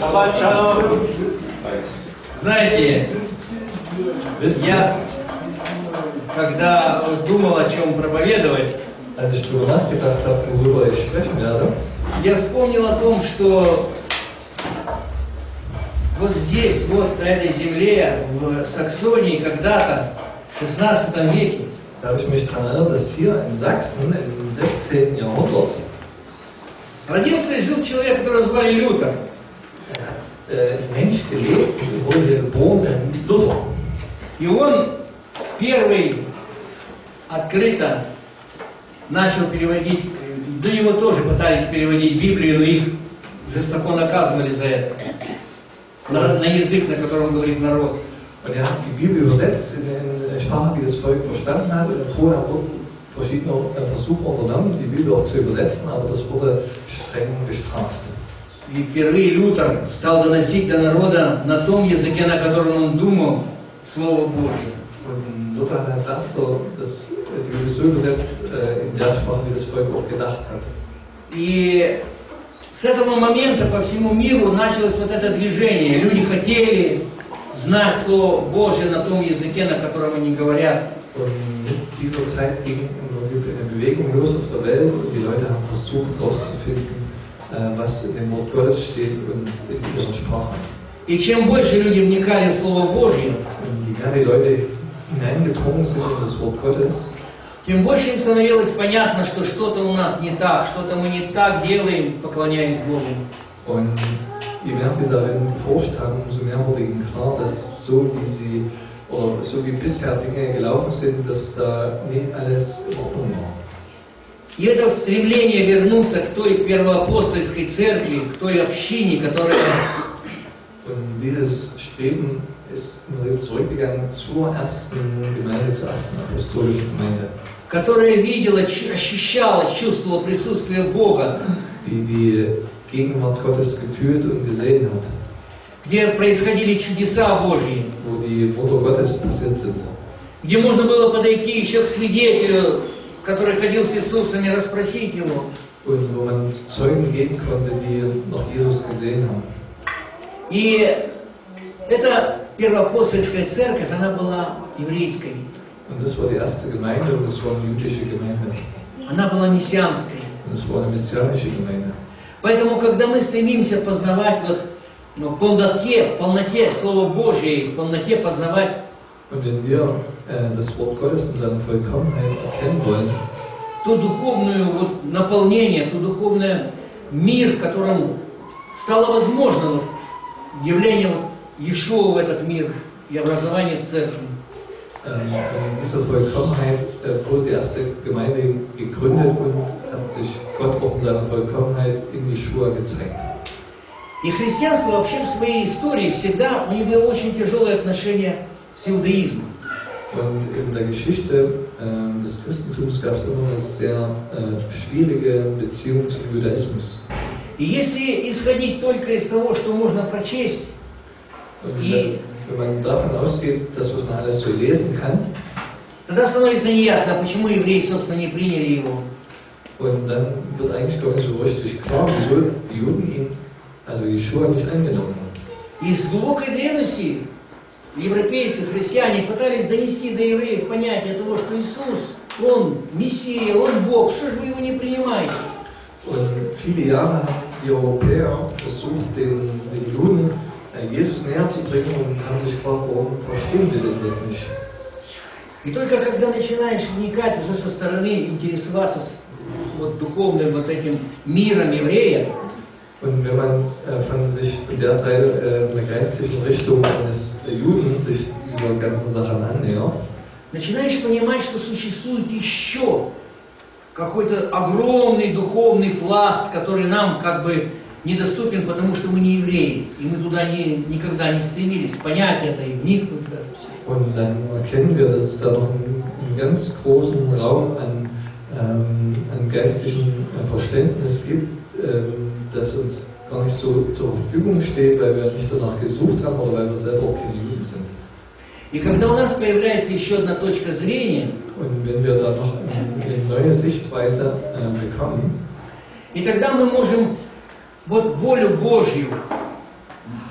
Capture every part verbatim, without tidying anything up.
Знаете, я, когда думал, о чем проповедовать, als ich darüber nachgedacht habe, worüber ich sprechen werde, я вспомнил о том, что вот здесь, вот на этой земле, в Саксонии, когда-то, в шестнадцатом веке, da habe ich mich daran erinnert, dass hier in Sachsen im sechzehnten Jahrhundert родился и жил человек, которого звали Лютер. äh, ein Mensch gelebt und wurde hier geboren, der hieß Luther. И он первый открыто начал переводить, до него тоже пытались переводить Библию, но их жестоко наказывали за это, на, на язык, на котором говорит народ. Und er hat die Bibel übersetzt in eine Sprache, die das Volk verstanden hat. Und vorher wurden verschiedene Versuche unternommen, die Bibel auch zu übersetzen, aber das wurde streng bestraft. И впервые Лютер стал доносить до народа на том языке, на котором он думал, Слово Божье. Und Luther hat als erster das, die Bibel so übersetzt, in der Sprache, wie das Volk auch gedacht hat. И с этого момента по всему миру началось вот это движение. Люди хотели знать Слово Божье на том языке, на котором они говорят. Und mit dieser Zeit ging im Prinzip eine Bewegung los auf der Welt und die Leute haben versucht herauszufinden, was in dem Wort Gottes steht und in ihrer Sprache. И чем больше люди вникали в Слово Божье, und je mehr die Leute hineingedrungen sind in das Wort Gottes, тем больше им становилось понятно, что что-то у нас не так, что-то мы не так делаем, поклоняясь Богу. Und je mehr sie darin geforscht haben, umso mehr wurde ihnen klar, dass so wie sie oder so wie bisher Dinge gelaufen sind, dass da nicht alles in Ordnung war. И это стремление вернуться к той первоапостольской церкви, к той общине, которая Und dieses Streben ist zurückgegangen zur ersten Gemeinde, zur ersten apostolischen Gemeinde, которая видела, ощущала, чувствовала присутствие Бога, die die Gegenwart Gottes gefühlt und gesehen hat, где происходили чудеса Божьи, wo die Wunder Gottes passiert sind, где можно было подойти еще к свидетелю, который ходил с Иисусом, и расспросить его. und wo man Zeugen geben konnte, die noch Jesus gesehen haben. И эта первоапостольская церковь, она была еврейской. Und das war die erste Gemeinde und das war eine jüdische Gemeinde. Она была мессианской. Und das war eine messianische Gemeinde. Поэтому, когда мы стремимся познавать вот, ну, в полноте, в полноте Слова Божьего, в полноте познавать, Und wenn wir äh, das Wort Gottes in seiner Vollkommenheit erkennen wollen, то духовное вот, наполнение, то духовный мир, в котором стало возможно вот, явление вот, Иешуа в этот мир и образование церкви. ähm, in dieser Vollkommenheit äh, wurde die erste Gemeinde gegründet und hat sich Gott auch in seiner Vollkommenheit in Jeschua gezeigt. И христианство вообще в своей истории всегда, у него было очень тяжелое отношение с иудаизмом. Und in der Geschichte äh, des Christentums gab es immer eine sehr äh, schwierige Beziehung zum Judaismus. И если исходить только из того, что можно прочесть, Und и wenn, wenn man davon ausgeht, dass man alles so lesen kann, тогда становится неясно, почему евреи, собственно, не приняли его. und dann wird eigentlich gar nicht so richtig klar, wieso die Juden ihn, also Jeschua, nicht angenommen haben. И с глубокой древности европейцы, христиане пытались донести до евреев понятие того, что Иисус, Он Мессия, Он Бог, что же вы Его не принимаете? Und viele Jahre haben die Europäer versucht, den, den Juden Jesus näher zu bringen und haben sich gefragt, warum verstehen sie denn das nicht? И только когда начинаешь вникать уже со стороны, интересоваться вот, духовным вот этим миром еврея, und wenn man äh, von sich von der Seite äh, der geistlichen Richtung eines Juden sich dieser ganzen Sache annähert, начинаешь понимать, что существует еще какой-то огромный духовный пласт, который нам как бы недоступен, потому что мы не евреи, и мы туда не, никогда не стремились понять это и вникнуть в это все. Und dann erkennen wir, dass es da noch einen, einen ganz großen Raum an, ähm, an geistigem Verständnis gibt, ähm, das uns gar nicht so zur Verfügung steht, weil wir nicht danach gesucht haben oder weil wir selber auch keine Juden sind. И когда у нас появляется еще одна точка зрения, Und wenn wir da noch eine, eine neue Sichtweise äh, bekommen, и тогда мы можем вот волю Божью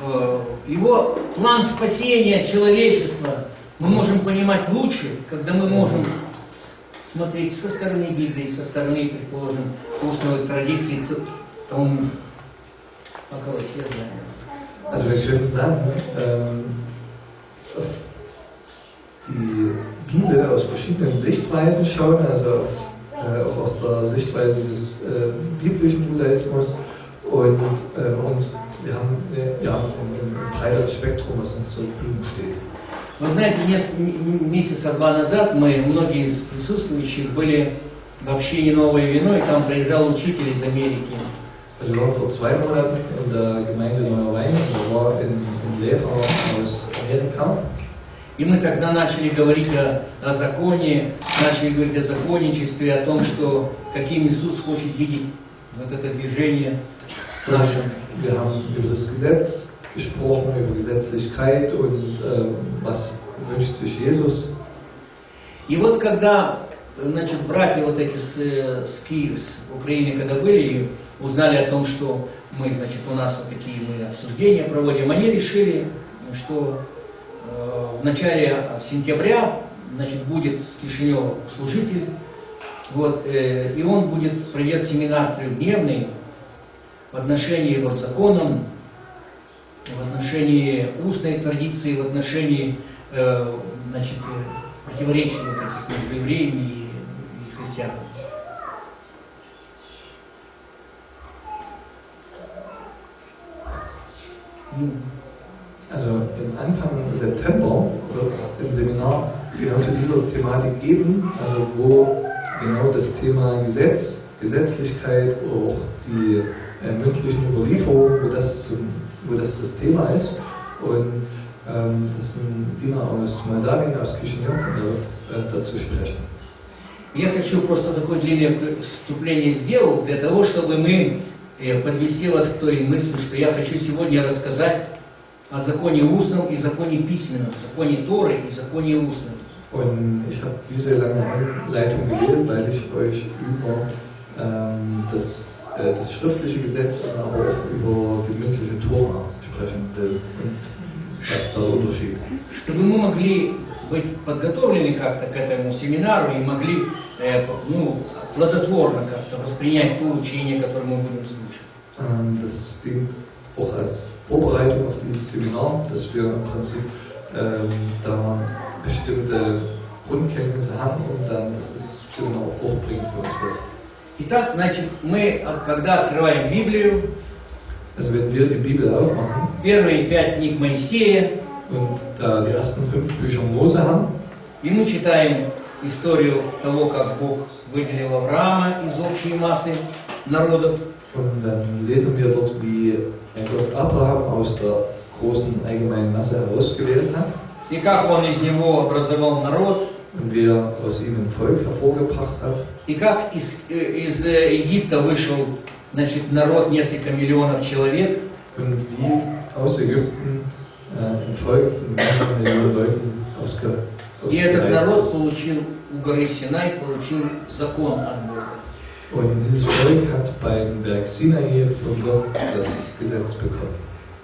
э, его план спасения человечества мы можем понимать лучше, когда мы можем смотреть со стороны Библии, со стороны, предположим, устной традиции Талмуда. Короче, я знаю. Also wir können dann ähm, auf die Bibel aus verschiedenen Sichtweisen schauen, also auf, äh, auch aus der Sichtweise des äh, biblischen Judaismus und äh, uns, wir haben äh, ja, ein, ein breites Spektrum, was uns zur Verfügung steht. Вы знаете, месяца два назад мы, многие из присутствующих, были в общине «Новое вино», и там приезжал учитель из Америки. Also wir waren vor zwei Monaten in der Gemeinde Neuer Wein, da war ein, ein Lehrer aus Amerika. И мы тогда начали говорить о, о законе, начали говорить о законничестве, о том, что каким Иисус хочет видеть вот это движение наше. Wir haben über das Gesetz gesprochen, über Gesetzlichkeit und äh, was wünscht sich Jesus. И вот когда, значит, братья вот эти с, с Киева, с Украины, когда были, узнали о том, что мы, значит, у нас вот такие мы обсуждения проводим, они решили, что э, в начале сентября, значит, будет с Кишинева служитель, вот, э, и он будет, проведет семинар трехдневный в отношении вот законам, в отношении устной традиции, в отношении э, значит, противоречий вот этих между евреями и, и христианами. Also im Anfang September wird es ein Seminar genau zu dieser Thematik geben, also wo genau das Thema Gesetz, Gesetzlichkeit, auch die äh, mündlichen Überlieferungen, wo das, zum, wo das das Thema ist. Und ähm, das ist ein Diener aus Moldawien, aus Kishinev, und der wird äh, dazu sprechen. Я хочу просто такое длинное вступление сделал для того, чтобы мы подвести вас к той мысли, что я хочу сегодня рассказать о законе устном и законе письменном, законе Торы и законе устном. Und ich habe diese lange Einleitung gewählt, weil ich euch über ähm, das, äh, das schriftliche Gesetz und aber auch über die mündliche Tora sprechen will und was ist der Unterschied. Чтобы мы могли быть подготовлены как-то к этому семинару и могли э, ну, плодотворно как-то воспринять то учение, которое мы будем слушать. Ähm, das dient auch als Vorbereitung auf dieses Seminar, dass wir im Prinzip ähm, da bestimmte Grundkenntnisse haben und dann, dass das Seminar auch fruchtbringend für uns wird. Итак, значит, мы, когда открываем Библию, also wenn wir die Bibel aufmachen, первые пять книг Моисея, und da die ersten fünf Bücher Mose haben, и мы читаем историю того, как Бог выделил Авраама из общей массы народов. Und dann lesen wir dort, wie Gott Abraham aus der großen allgemeinen Masse herausgewählt hat. И как он из него образовал народ. Und wie er aus ihm ein Volk hervorgebracht hat. И как из, из Египта вышел, значит, народ несколько миллионов человек. Und wie aus Ägypten äh, ein Volk von mehreren Millionen Leuten ausgereist ist. И этот народ получил у горы Синай, получил закон от Бога. Und dieses Volk hat beim Berg Sinai von Gott das Gesetz bekommen.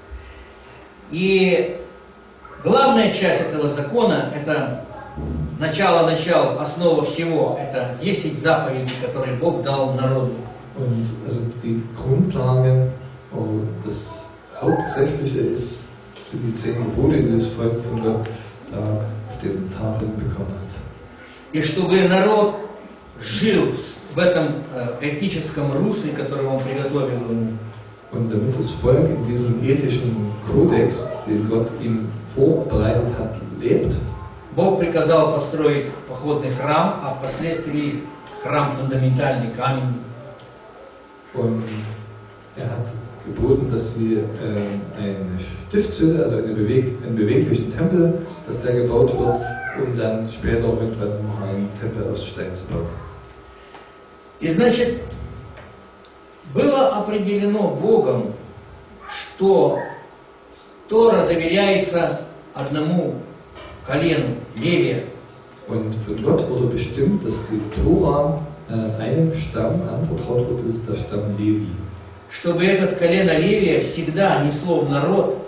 И главная часть этого закона, это начало-начало, основа всего, это десять заповедей, которые Бог дал народу. Und also die Grundlage, oh, das Hauptsächliche ist, sind die zehn Gebote, die das Volk von Gott da auf den Tafeln bekommen hat. И чтобы народ жил в этом этическом русле, которое он приготовил ему. Und damit das Volk in diesem ethischen Kodex, den Gott ihm vorbereitet hat, lebt, Бог приказал построить походный храм, а впоследствии храм фундаментальный, камень. Und er hat geboten, dass sie äh, eine Stiftshütte, also eine beweg einen beweglichen Tempel, dass der gebaut wird, um dann später irgendwann noch einen Tempel aus Stein zu bauen. И значит, было определено Богом, что Тора доверяется одному колену, Левия. Und von Gott wurde bestimmt, dass die Tora äh, einem Stamm anvertraut wird, ist der Stamm Levi. Чтобы этот колено Левия всегда несло в народ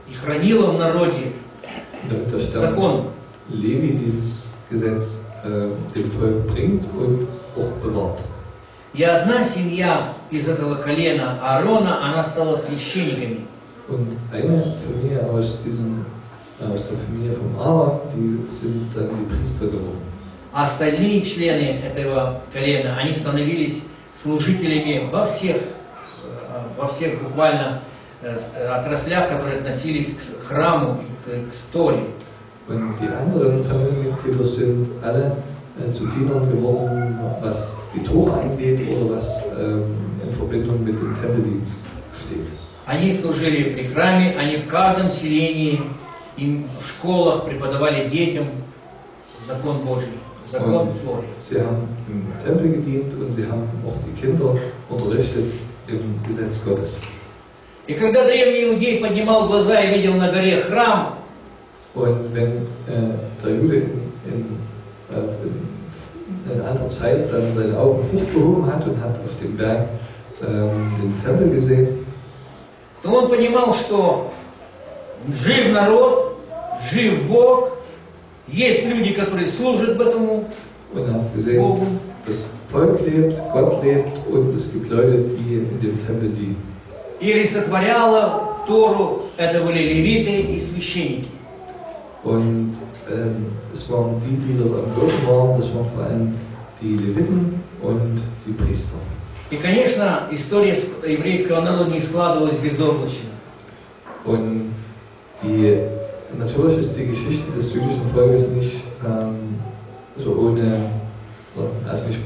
и хранила в народе damit der Stamm закон. Levi dieses Gesetz äh, dem Volk bringt und auch bewahrt. И одна семья из этого колена Аарона, она стала священниками. Und eine Familie aus, diesem, aus der Familie von Aaron, die sind dann die Priester geworden. А остальные члены этого колена, они становились служителями во всех, э, во всех буквально э, отраслях, которые относились к храму и к, к Торе. Und die anderen Familienmitglieder sind alle äh, zu Dienern geworden, was die Tora angeht oder was ähm, in Verbindung mit dem Tempeldienst steht. Они служили при храме, они в каждом селении, им в школах преподавали детям закон Божий, закон Торы. Sie haben im Tempel gedient und sie haben auch die Kinder unterrichtet im Gesetz Gottes. И когда древний иудей поднимал глаза и видел на горе храм, Und wenn äh, der Jude in, in, äh, in, in anderer Zeit dann seine Augen hochgehoben hat und hat auf dem Berg ähm, den Tempel gesehen, то он понимал, что жив народ, жив Бог, есть люди, которые служат этому und er hat gesehen, Богу. das Volk lebt, Gott lebt und es gibt Leute, die in dem Tempel dienen. Или сотворяла Тору, это были левиты и священники. Und ähm, es waren die, die dort am Wirken waren, das waren vor allem die Leviten und die Priester. И, конечно, история еврейского народа не складывалась безоблачно. Und die, natürlich ist die Geschichte des jüdischen Volkes nicht ähm, so ohne, also nicht,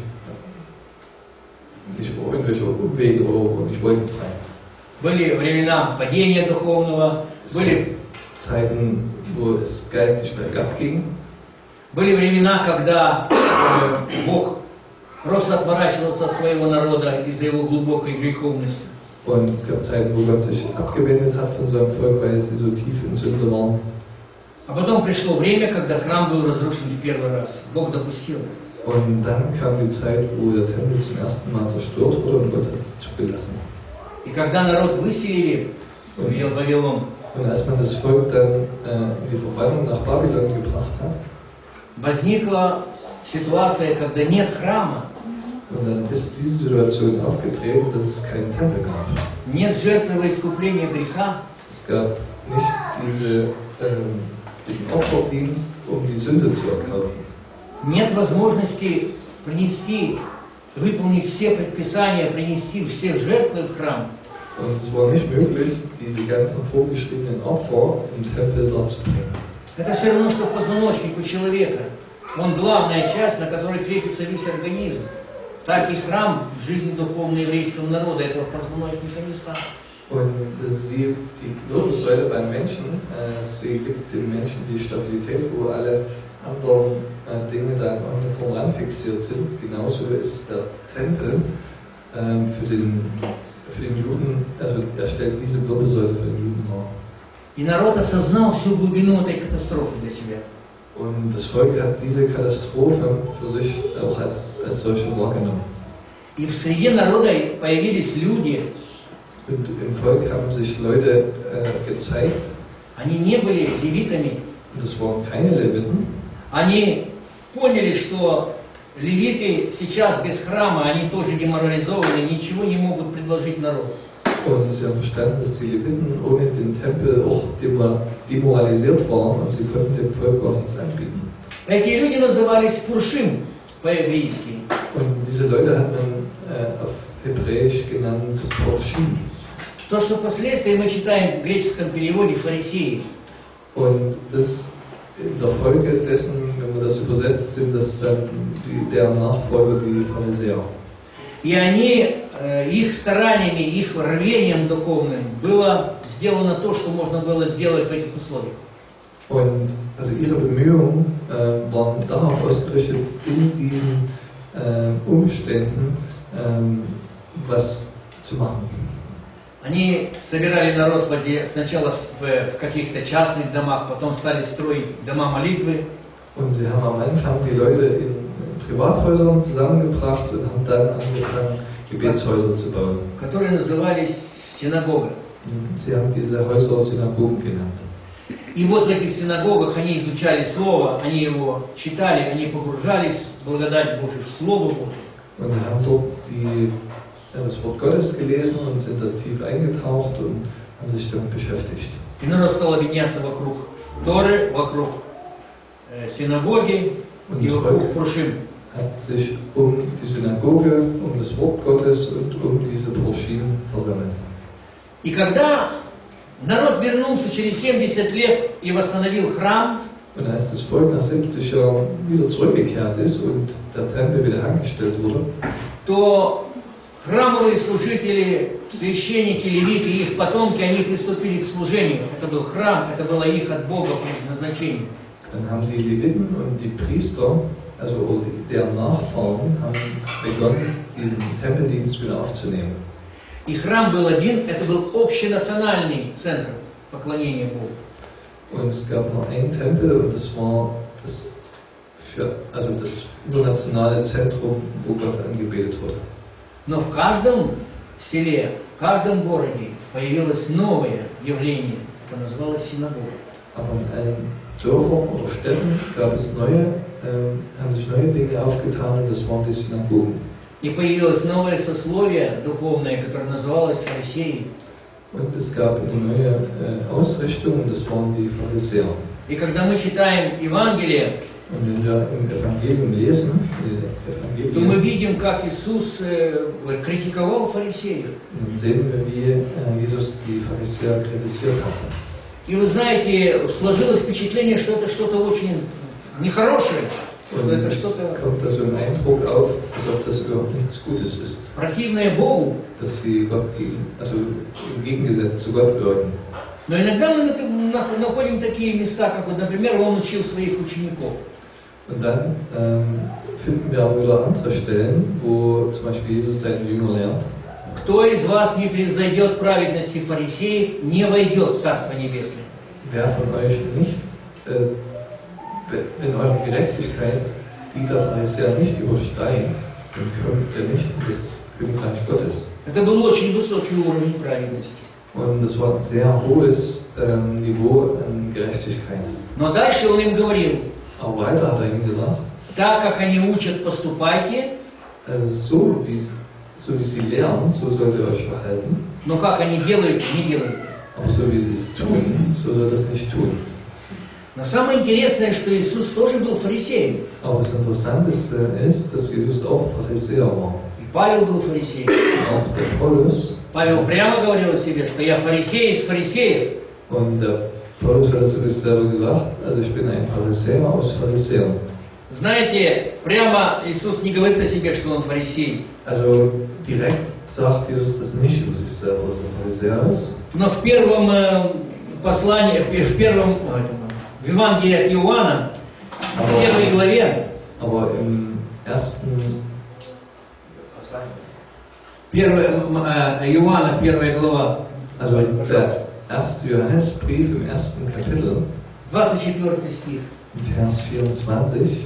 nicht irgendwelche Umwege oder nicht wolkenfrei. Были времена падения духовного, были, Zeiten, wo es geistig bergab ging. были времена, когда э, Бог просто отворачивался от своего народа из-за его глубокой греховности. Und es gab Zeiten, wo Gott sich abgewendet hat von seinem Volk, weil sie so tief in Sünde waren. А потом пришло время, когда храм был разрушен в первый раз. Бог допустил. Und dann kam die Zeit, wo der Tempel zum ersten Mal zerstört wurde und Gott hat es zugelassen. И когда народ выселили в Вавилон, Und als man das Volk dann äh, in die Verbannung nach Babylon gebracht hat, возникла ситуация, когда нет храма, und dann ist diese Situation aufgetreten, dass es keinen Tempel gab. нет жертвы во искупление греха, Es gab nicht diese, ähm, diesen Opferdienst, um die Sünde zu erkaufen. нет возможности принести, выполнить все предписания, принести все жертвы в храм. Und es war nicht möglich, diese ganzen vorgeschriebenen Opfer im Tempel darzubringen. Это все равно, что позвоночник у человека. Он главная часть, на которой крепится весь организм. Так и храм в жизни духовной еврейского народа этого позвоночника не стал. Und das ist wie die Wirbelsäule beim Menschen. Äh, sie gibt dem Menschen die Stabilität, wo alle anderen äh, Dinge dann an eine Form ranfixiert sind. Genauso ist der Tempel äh, für, den, für den Juden, also er stellt diese Wirbelsäule für den Juden dar. И народ осознал всю глубину этой катастрофы для себя. Und das Volk hat diese Katastrophe für sich auch als, als solche wahrgenommen. И в среде народа появились люди, Und im Volk haben sich Leute äh, gezeigt, они не были левитами, und das waren keine Leviten, они поняли, что левиты сейчас без храма, они тоже деморализованы, ничего не могут предложить народу. und sie haben verstanden, dass die Leviten ohne den Tempel auch demoralisiert waren und sie konnten dem Volk gar nichts anbieten. Эти люди назывались Пуршим по-еврейски. Und diese Leute hat man äh, auf Hebräisch genannt Porschim. То, что впоследствии мы читаем в греческом переводе фарисеи. Und das in der Folge dessen, wenn man das übersetzt, sind das dann die, deren Nachfolger, die Pharisäer. И они, э, их стараниями, их рвением духовным было сделано то, что можно было сделать в этих условиях. Und also ihre Bemühungen äh, waren darauf ausgerichtet, in diesen äh, Umständen ähm, was zu machen. Они собирали народ сначала в, в каких-то частных домах, потом стали строить дома молитвы. Und sie haben am Anfang die Leute in Privathäusern zusammengebracht und haben dann angefangen, Gebetshäuser zu bauen, Которые назывались синагога. Sie haben diese Häuser Synagogen genannt. И вот в этих синагогах они изучали Слово, они его читали, они погружались в благодать Божию, в Слово Божие. Und wir haben dort die, das Wort Gottes gelesen und sind da tief eingetaucht und haben sich damit beschäftigt. И народ стал объединяться вокруг Торы, вокруг э, синагоги и вокруг Прушим. Hat sich um die Synagoge, um das Wort Gottes und um diese Proschim versammelt. И когда народ вернулся через семьдесят лет и восстановил храм, Und als das Volk nach siebzig Jahren wieder zurückgekehrt ist und der Tempel wieder hergestellt wurde, то храмовые служители, священники, левиты и их потомки, они приступили к служению. Это был храм, это было их от Бога предназначение. dann haben die Leviten und die Priester, also deren Nachfahren, haben begonnen, diesen Tempeldienst wieder aufzunehmen. И храм был один, это был общенациональный центр поклонения Богу. Und es gab nur einen Tempel und das war das, für, also das internationale Zentrum, wo Gott angebetet wurde. Но в каждом селе, в каждом городе появилось новое явление, это называлось синагога. Aber in allen Dörfern oder Städten gab es neue, äh, haben sich neue Dinge aufgetan und das waren die Synagogen. И появилось новое сословие духовное, которое называлось фарисеи. Und es gab eine neue äh, Ausrichtung und das waren die Pharisäer. И когда мы читаем Евангелие, Und wenn wir im Evangelium lesen, то мы Evangelien, видим, как Иисус э, критиковал фарисеев. dann sehen wir, wie äh, Jesus die Pharisäer kritisiert hatte. И вы знаете, сложилось впечатление, что это что-то очень nехорошее, что Und это es что-то kommt da so ein Eindruck auf, als ob das überhaupt nichts Gutes ist, противное Богу. dass sie Gott gegen, also im Gegensatz zu Gott wirken. Но иногда мы нах- находим такие места, как вот, например, он учил своих учеников. Und dann ähm, finden wir auch wieder andere Stellen, wo zum Beispiel Jesus seinen Jünger lernt. Кто из вас не превзойдет праведности фарисеев, не войдет в Царство Небесное. Wer von euch nicht, äh, wenn eure Gerechtigkeit die der Pharisäer nicht übersteigt, dann kommt ihr nicht in das Königreich Gottes. Это был очень высокий уровень праведности. Und das war ein sehr hohes ähm, Niveau an Gerechtigkeit. Но дальше он им говорил, Aber weiter hat er ihm gesagt, так как они учат, поступайте, also so, wie, so wie sie lernen, so sollt ihr euch verhalten, но как они делают, не делайте. aber so wie sie es tun, so sollt ihr es nicht tun. Но самое интересное, что Иисус тоже был фарисеем. Aber das Interessanteste ist, dass Jesus auch Pharisäer war. И Павел был фарисеем. Auch der Paulus. Павел прямо говорил о себе, что я фарисей из фарисеев. Und der Paulus hat es sich selber gesagt, also ich bin ein Pharisäer aus Pharisäern. Знаете, прямо Иисус не говорит о себе, что он фарисей. Also direkt sagt Jesus das nicht über sich selber, dass er Pharisäer ist. Но в первом э, послании, в первом, э, в Евангелии от Иоанна, в первой главе, Aber im ersten, первая, э, Иоанна, первая глава, also der erste Johannesbrief im ersten Kapitel, двадцать четвёртый стих, Vers vierundzwanzig,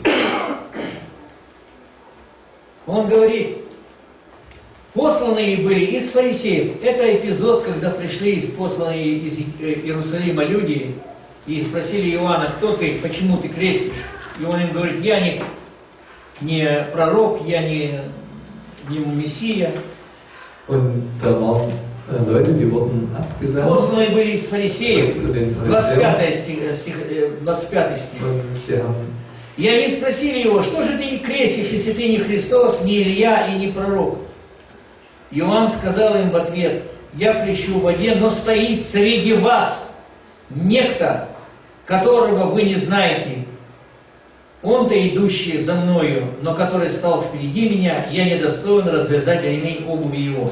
он говорит, посланные были из фарисеев. Это эпизод, когда пришли из посланные из Иерусалима люди и спросили Иоанна, кто ты, почему ты крестишь? И он им говорит, я не, не пророк, я не, не Мессия. und da waren äh, Leute, die wurden abgesandt Посланные были из фарисеев. für den двадцать Pharisäer. пятый стих, стих, двадцать пятый стих. Und sie haben И они спросили его, что же ты не крестишь, если ты не Христос, не Илья и не пророк? Иоанн сказал им в ответ, я крещу в воде, но стоит среди вас некто, которого вы не знаете. Он-то идущий за мною, но который стал впереди меня, я недостоин развязать ремень обуви его.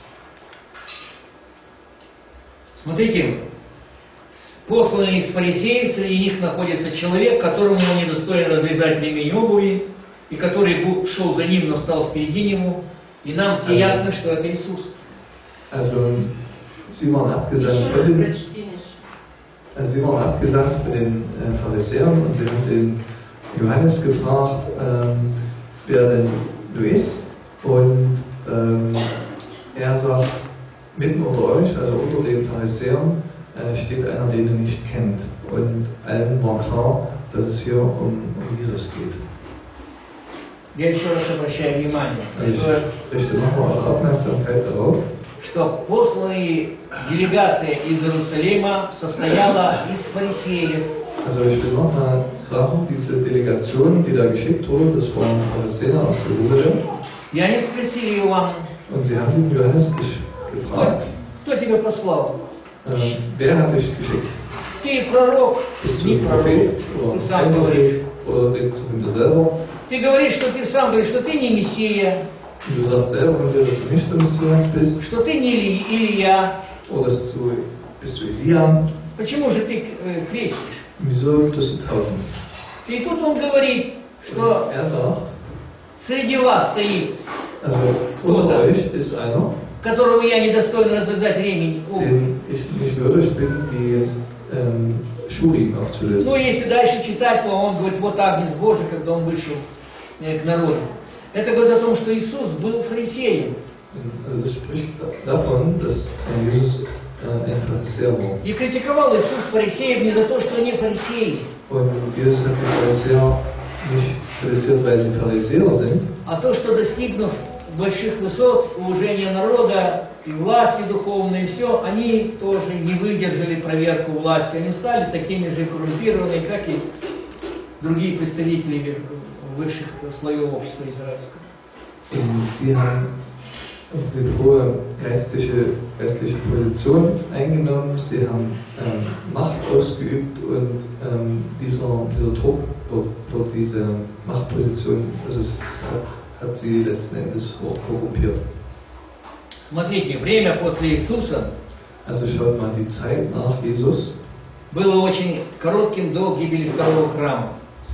Смотрите, посланный из фарисеев, среди них находится человек, которому он недостоин развязать ремень обуви, и который шел за ним, но стал впереди него. И нам все ясно, что это Иисус. Also, sie waren abgesandt für den, also sie waren abgesandt für den äh, Pharisäern und sie haben den Johannes gefragt, ähm, wer denn du ist. Und ähm, er sagt, Mitten unter euch, also unter den Pharisäern, äh, steht einer, den ihr nicht kennt. Und allen war klar, dass es hier um, um Jesus geht. Я еще раз обращаю внимание, Also что, ich richte nochmal eure Aufmerksamkeit darauf, что посланная делегация из Иерусалима состояла из фарисеев. also ich will nochmal sagen, diese Delegation, die da geschickt wurde, das waren Pharisäer aus Jerusalem. И они спросили Иоанна, Und sie haben den Johannes gesch- gefragt, кто тебя послал? äh, wer hat dich geschickt? Ты пророк, Bist du не ein пророк. Prophet oder Ты сам ein говоришь. Prophet oder redest du von dir selber? Ты говоришь, что ты сам говоришь, что ты не Мессия, Und du sagst selber von dir, dass du nicht der Messias bist что ты не Или- Илья. oder dass du, bist du Elia. Почему же ты э, крестишь? Wieso tust du taufen? И тут он говорит, что Und er sagt, среди вас стоит, also Кто unter da? euch ist einer, которого я недостоин развязать ремень. О, den ich nicht würdig bin, die ähm, Schuhriemen aufzulösen. Ну, если дальше читать, то он говорит, вот Агнец Божий, когда он вышел э, к народу. Это говорит о том, что Иисус был фарисеем. Also das spricht davon, dass äh, Jesus äh, ein Pharisäer war. И критиковал Иисус фарисеев не за то, что они фарисеи, Und Jesus hat die Pharisäer nicht kritisiert, weil sie Pharisäer sind, а то, что достигнув больших высот, уважения народа и власти духовной, и все, они тоже не выдержали проверку власти. Они стали такими же коррумпированными, как и другие представители высших слоев общества израильского. und sie haben eine hohe geistliche, geistliche Position eingenommen, sie haben ähm, Macht ausgeübt und ähm, dieser, dieser Druck dort, dort diese Machtposition, also es hat, hat sie letzten Endes auch korrumpiert. Смотрите, время после Иисуса Also schaut mal, die Zeit nach Jesus было очень коротким до гибели второго храма.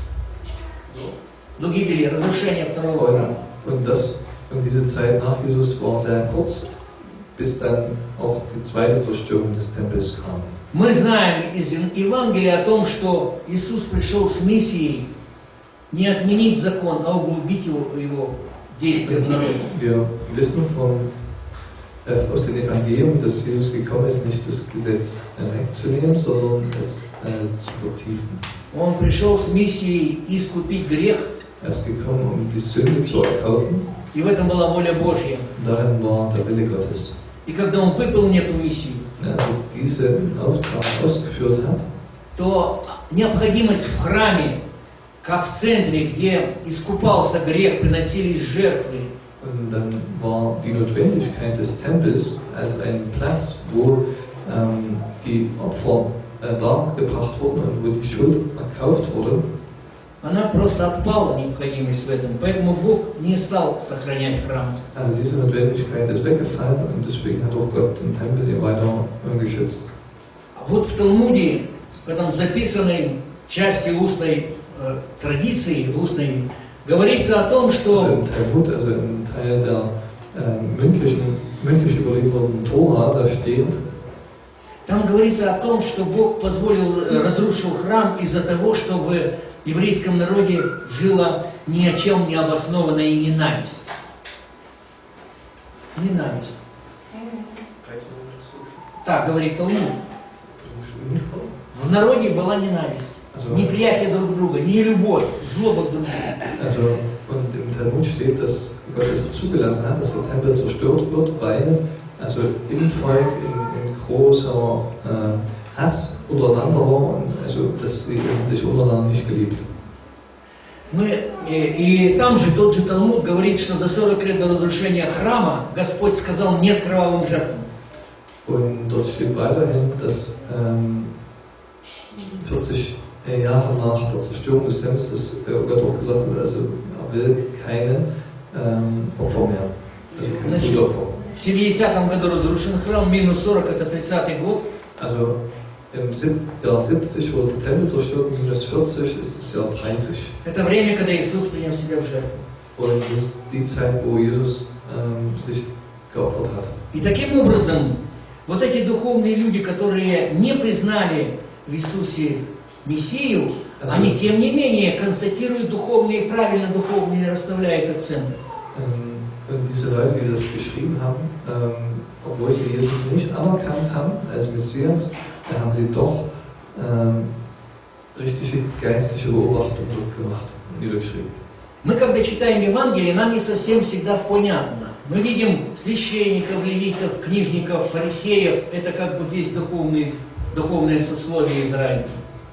До гибели, разрушения второго храма. und, und, das, und diese Zeit nach Jesus war sehr kurz, bis dann auch die zweite Zerstörung des Tempels kam. Мы знаем из Евангелия о том, что Иисус пришел с миссией не отменить закон, а углубить его, его действие в народе. Wir wissen vom, äh, aus den Evangelien, dass Jesus gekommen ist, nicht das Gesetz äh, wegzunehmen, sondern es äh, zu vertiefen. Он пришел с миссией искупить грех, Er ist gekommen, um die Sünde zu erkaufen, и в этом была воля Божья. und darin war der Wille Gottes. И когда он выполнил эту миссию, Also diesen Auftrag ausgeführt hat, то необходимость в храме, как в центре, где искупался грех, приносились жертвы, und dann war die Notwendigkeit des Tempels als ein Platz, wo ähm, die Opfer äh, dargebracht wurden und wo die Schuld erkauft wurde, она просто отпала, необходимость в этом. Поэтому Бог не стал сохранять храм. also diese Notwendigkeit ist weggefallen und deswegen hat auch Gott den Tempel hier weiter geschützt. А вот в Талмуде, в этом записанной части устной э, традиции, устной, говорится о том, Also что im Talmud, also im Teil der äh, mündlichen, mündlich überlieferten Tora, da steht, там говорится о том, что Бог позволил, э, разрушил храм из-за того, что в еврейском народе жила ни о чем не обоснованная ненависть. Ненависть. Так говорит Талмуд. В народе была ненависть. also, Неприятие друг друга, не любовь, злоба друг друга. also und im Talmud steht, dass Gott es zugelassen hat, dass der Tempel zerstört wird, weil also im Volk in, in großer äh, Hass untereinander war, und also dass sie sich untereinander nicht geliebt. Мы, и, и там же тот же Талмуд говорит, что за сорок лет до разрушения храма Господь сказал нет кровавым жертвам. Und dort steht weiterhin, dass ähm, vierzig Jahre nach der Zerstörung des Tempels, dass Gott auch gesagt hat, also er will keine ähm, Opfer mehr, also keine Значит, Blutopfer. в семидесятом году разрушен храм, минус сорок это тридцатый год. Also im Jahr siebzig wurde der Tempel zerstört, minus vierzig ist das Jahr dreißig. Это время, когда Иисус принес себя в жертву. Und das ist die Zeit, wo Jesus ähm, sich geopfert hat. И таким образом, вот эти духовные люди, которые не признали в Иисусе Мессию, Also, они тем не менее констатируют духовные, правильно духовные расставляют акценты. ähm, und diese Leute, die das geschrieben haben, ähm, obwohl sie Jesus nicht anerkannt haben als Messias, da haben sie doch ähm, richtige geistliche Beobachtungen gemacht und niedergeschrieben. Мы, когда читаем Евангелие, нам не совсем всегда понятно. Мы видим священников, левитов, книжников, фарисеев. Это как бы весь духовный, духовное сословие Израиля.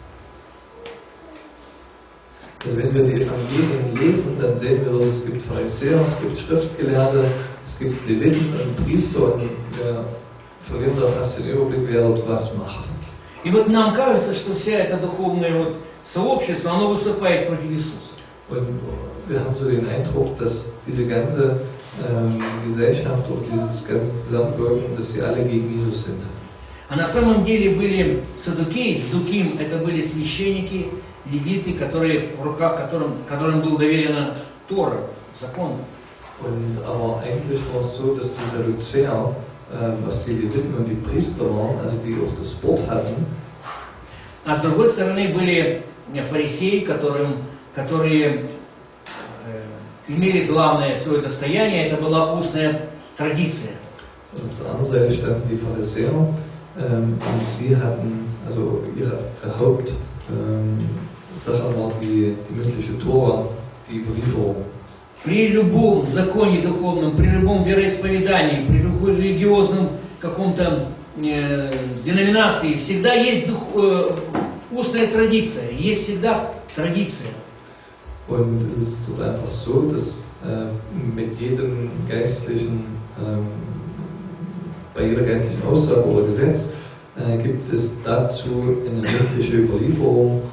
Also wenn wir die Evangelien lesen, dann sehen wir, es gibt Pharisäer, es gibt Schriftgelehrte, es gibt Leviten und Priester und wir verlieren da fast den Überblick, wer dort was macht. И вот нам кажется, что вся эта духовное вот сообщество, оно выступает против Иисуса. Und wir haben so den Eindruck, dass diese ganze ähm, Gesellschaft oder dieses ganze Zusammenwirken, dass sie alle gegen Jesus sind. А на самом деле были саддукеи, цдуким, это были священники, левиты, которые, в руках которым, которым был доверена Тора, закон. Und aber eigentlich war es so, dass die Sadduzäer, äh, was die Leviten und die Priester waren, also die auch das Wort hatten. А с другой стороны были фарисеи, которым, которые э, имели главное свое достояние, это была устная традиция. Und auf der anderen Seite standen die Pharisäer ähm, und sie hatten, also ihre, ihre Hauptsache ähm, war die, die mündliche Tora, die Überlieferung. При любом законе духовном, при любом вероисповедании, при любом религиозном каком-то э, деноминации всегда есть дух, э, устная традиция, есть всегда традиция. Und es ist dort einfach so, dass äh, mit jedem geistlichen, ähm, bei jeder geistlichen Aussage oder Gesetz äh, gibt es dazu eine mündliche Überlieferung.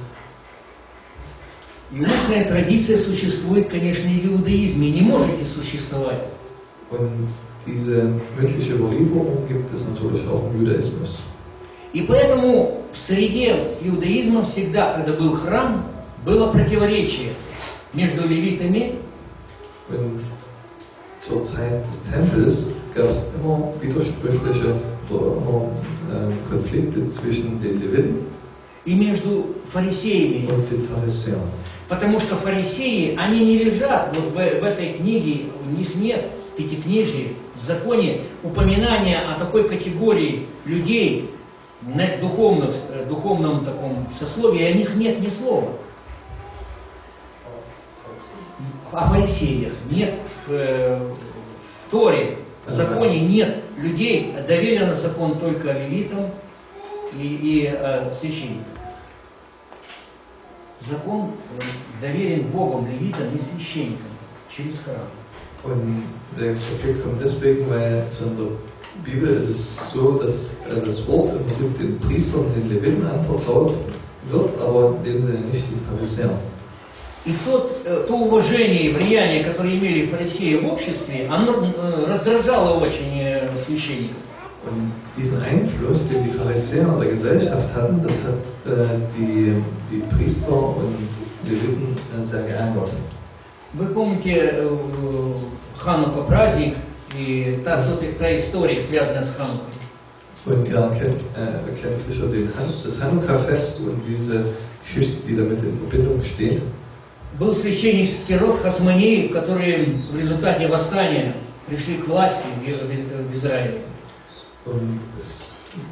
И устная традиция существует, конечно, и в иудаизме, и не может не существовать. Und diese mündliche Überlieferung gibt es natürlich auch im Judaismus. И поэтому в среде иудаизма всегда, когда был храм, было противоречие между левитами. Und zur Zeit des Tempels gab es immer widersprüchliche oder immer äh, Konflikte zwischen den Leviten И между фарисеями. und den Pharisäern. Потому что фарисеи, они не лежат вот в, в этой книге, у них нет в Пятикнижии, в законе упоминания о такой категории людей на духовном, духовном таком сословии, о них нет ни слова. О фарисеях нет в, в Торе, в законе нет людей, доверен закон только левитам и, и э, священникам. Закон доверен Богом, левитам и священникам через храм. Und der Konflikt kommt deswegen, weil so in der Bibel ist es so, dass äh, das Wort im Prinzip den Priestern und den Leviten anvertraut wird, aber in dem Sinne nicht den Pharisäern. И тот, то уважение и влияние, которое имели фарисеи в обществе, оно раздражало очень священников. Und diesen Einfluss, den die Pharisäer in der Gesellschaft hatten, das hat äh, die, die Priester und Leviten äh, sehr geärgert. Вы помните Ханука праздник и та, та история, связанная с Ханукой? Und ihr kennt, äh, kennt sicher den Han das Hanukkah-Fest und diese Geschichte, die damit in Verbindung steht. Был священнический род Хасмонеев, которые в результате восстания пришли к власти в Израиле. Und es,